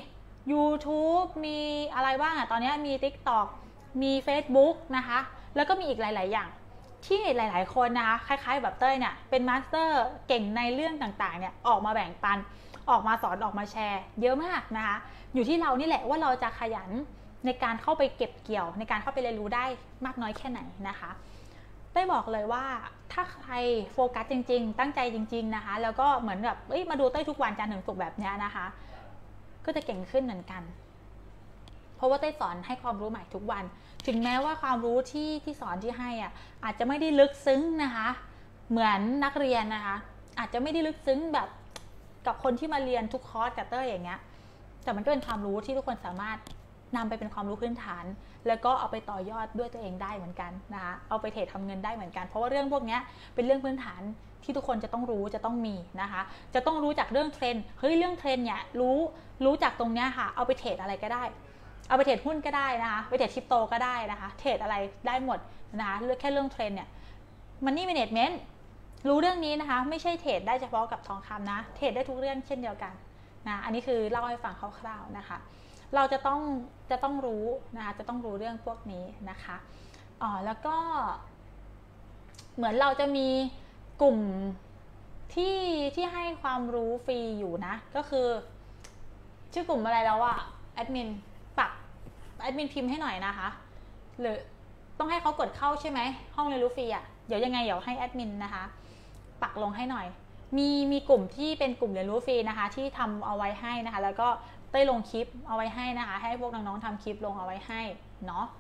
YouTube มีอะไรบ้างอ่ะตอนนี้มี TikTok มี Facebook นะคะแล้วก็มีอีกหลายๆอย่างที่หลายๆคนนะคะคล้ายๆแบบเต้ยเนี่ยเป็นมาสเตอร์เก่งในเรื่องต่างๆเนี่ยออกมาแบ่งปันออกมาสอนออกมาแชร์เยอะมากนะคะอยู่ที่เรานี่แหละว่าเราจะขยันในการเข้าไปเก็บเกี่ยวในการเข้าไปเรียนรู้ได้มากน้อยแค่ไหนนะคะได้บอกเลยว่าถ้าใครโฟกัสจริงๆตั้งใจจริงๆนะคะแล้วก็เหมือนแบบเอ้ยมาดูเต้ยทุกวันจันทร์ถึงศุกร์แบบนี้นะคะก็จะเก่งขึ้นเหมือนกันเพราะว่าเต้ยสอนให้ความรู้ใหม่ทุกวันถึงแม้ว่าความรู้ที่ที่สอนที่ให้อ่ะอาจจะไม่ได้ลึกซึ้งนะคะเหมือนนักเรียนนะคะอาจจะไม่ได้ลึกซึ้งแบบกับคนที่มาเรียนทุกคอร์สกับเต้ยอย่างเงี้ยแต่มันก็เป็นความรู้ที่ทุกคนสามารถนำไปเป็นความรู้พื้นฐานแล้วก็เอาไปต่อยอดด้วยตัวเองได้เหมือนกันนะคะเอาไปเทรดทำเงินได้เหมือนกันเพราะว่าเรื่องพวกนี้เป็นเรื่องพื้นฐานที่ทุกคนจะต้องรู้จะต้องมีนะคะจะต้องรู้จากเรื่องเทรนด์เฮ้ยเรื่องเทรนด์เนี่ยรู้รู้จากตรงเนี้ยค่ะเอาไปเทรดอะไรก็ได้เอาไปเทรดหุ้นก็ได้นะคะไปเทรดคริปโตก็ได้นะคะเทรดอะไรได้หมดนะคะเรื่องแค่เรื่องเทรนด์เนี่ยมันนี่แมเนจเมนต์รู้เรื่องนี้นะคะไม่ใช่เทรดได้เฉพาะกับทองคำนะเทรดได้ทุกเรื่องเช่นเดียวกันนะอันนี้คือเล่าให้ฟังคร่าวๆนะคะเราจะต้องจะต้องรู้นะคะจะต้องรู้เรื่องพวกนี้นะคะอ๋อแล้วก็เหมือนเราจะมีกลุ่มที่ที่ให้ความรู้ฟรีอยู่นะก็คือชื่อกลุ่มอะไรแล้วอะแอดมินปักแอดมินพิมพ์ให้หน่อยนะคะหรือต้องให้เขากดเข้าใช่ไหมห้องเรียนรู้ฟรีอะเดี๋ยวยังไงเดี๋ยวให้แอดมินนะคะปักลงให้หน่อยมีมีกลุ่มที่เป็นกลุ่มเรียนรู้ฟรีนะคะที่ทำเอาไว้ให้นะคะแล้วก็ได้ลงคลิปเอาไว้ให้นะคะให้พวกน้องๆทำคลิปลงเอาไว้ให้เนาะ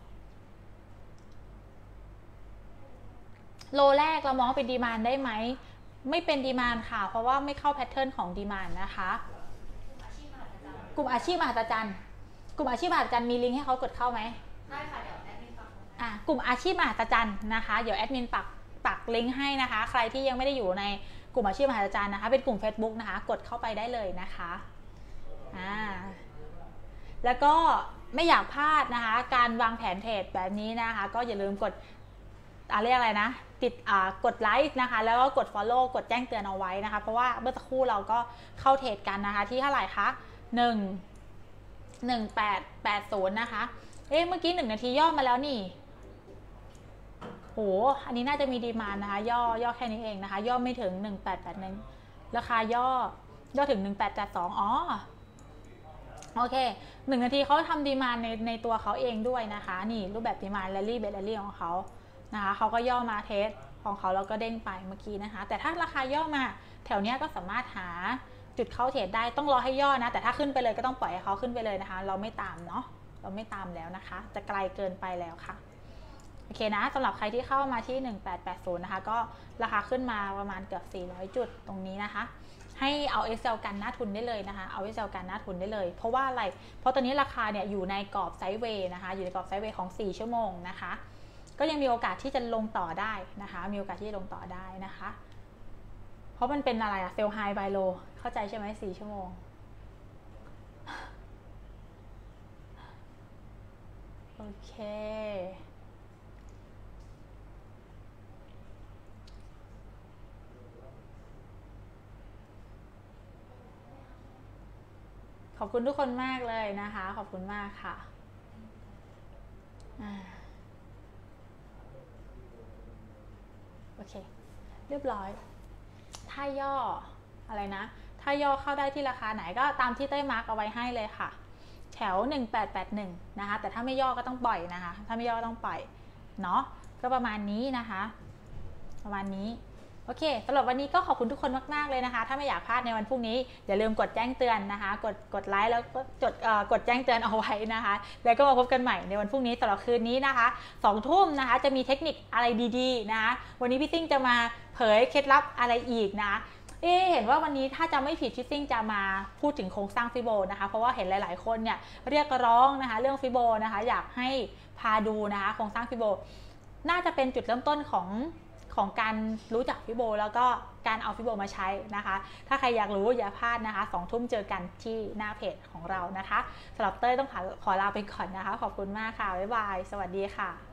โลแรกเรามองเป็นดีมานด์ได้ไหมไม่เป็นดีมานด์ค่ะเพราะว่าไม่เข้าแพทเทิร์นของดีมานด์นะคะกลุ่มอาชีพมหัศจรรย์กลุ่มอาชีพมหัศจรรย์มีลิงก์ให้เขากดเข้าไหมได้ค่ะเดี๋ยวแอดมินปักอ่ะกลุ่มอาชีพมหัศจรรย์นะคะเดี๋ยวแอดมินปักปักลิงก์ให้นะคะใครที่ยังไม่ได้อยู่ในกลุ่มอาชีพมหัศจรรย์นะคะเป็นกลุ่ม Facebook นะคะกดเข้าไปได้เลยนะคะอ่าแล้วก็ไม่อยากพลาดนะคะการวางแผนเทรดแบบนี้นะคะก็อย่าลืมกดอะไรอะไรนะติดอ่ากดไลค์นะคะแล้วก็กด follow กดแจ้งเตือนเอาไว้นะคะเพราะว่าเมื่อสักครู่เราก็เข้าเทรดกันนะคะที่เท่าไหร่คะหนึ่ง หนึ่งแปดแปดศูนย์นะคะเอ๊ะเมื่อกี้หนึ่งนาทีย่อมาแล้วนี่โหอันนี้น่าจะมีดีมานด์นะคะย่อย่อแค่นี้เองนะคะย่อไม่ถึงหนึ่งแปดแปดหนึ่งราคาย่อย่อถึงหนึ่งแปดแปดสองอ๋อโอเคหนึ่งนาทีเขาทำดีมานด์ในในตัวเขาเองด้วยนะคะนี่รูปแบบดีมานด์แรลลี่เบสแรลลี่ของเขานะคะเขาก็ย่อมาเทสของเขาแล้วก็เด้งไปเมื่อกี้นะคะแต่ถ้าราคาย่อมาแถวนี้ก็สามารถหาจุดเข้าเทรดได้ต้องรอให้ย่อนะแต่ถ้าขึ้นไปเลยก็ต้องปล่อยให้เขาขึ้นไปเลยนะคะเราไม่ตามเนาะเราไม่ตามแล้วนะคะจะไกลเกินไปแล้วค่ะโอเคนะสำหรับใครที่เข้ามาที่หนึ่งแปดแปดศูนย์นะคะก็ราคาขึ้นมาประมาณเกือบสี่ร้อยจุดตรงนี้นะคะให้เอา Excel กันหน้าทุนได้เลยนะคะเอา Excel กันหน้าทุนได้เลยเพราะว่าอะไรเพราะตอนนี้ราคาเนี่ยอยู่ในกรอบไซด์เวย์นะคะอยู่ในกรอบไซด์เวย์ของสี่ชั่วโมงนะคะก็ยังมีโอกาสที่จะลงต่อได้นะคะมีโอกาสที่จะลงต่อได้นะคะเพราะมันเป็นอะไรอะเซลล์ไฮบายโลเข้าใจใช่ไหมสี่ชั่วโมงโอเคขอบคุณทุกคนมากเลยนะคะขอบคุณมากค่ะโอเคเรียบร้อยถ้าย่ออะไรนะถ้าย่อเข้าได้ที่ราคาไหนก็ตามที่เต้ยมาร์กเอาไว้ให้เลยค่ะแถวหนึ่งแปดแปดหนึ่งนะคะแต่ถ้าไม่ย่อก็ต้องปล่อยนะคะถ้าไม่ย่อก็ต้องปล่อยเนาะก็ประมาณนี้นะคะประมาณนี้โอเคสำหรับวันนี้ก็ขอบคุณทุกคนมากๆเลยนะคะถ้าไม่อยากพลาดในวันพรุ่งนี้อย่าลืมกดแจ้งเตือนนะคะกดกดไลค์แล้วก็จดกดแจ้งเตือนเอาไว้นะคะแล้วก็มาพบกันใหม่ในวันพรุ่งนี้สำหรับคืนนี้นะคะสองทุ่มนะคะจะมีเทคนิคอะไรดีๆนะคะวันนี้พี่ซิ่งจะมาเผยเคล็ดลับอะไรอีกนะเอ๊เห็นว่าวันนี้ถ้าจะไม่ผิดพี่ซิ่งจะมาพูดถึงโครงสร้างฟิโบนะคะเพราะว่าเห็นหลายๆคนเนี่ยเรียกร้องนะคะเรื่องฟิโบนะคะอยากให้พาดูนะคะโครงสร้างฟิโบน่าจะเป็นจุดเริ่มต้นของของการรู้จักฟิโบแล้วก็การเอาฟิโบมาใช้นะคะถ้าใครอยากรู้อย่าพลาดนะคะสองทุ่มเจอกันที่หน้าเพจของเรานะคะสำหรับเต้ยต้องขอขอลาไปก่อนนะคะขอบคุณมากค่ะบ๊ายบายสวัสดีค่ะ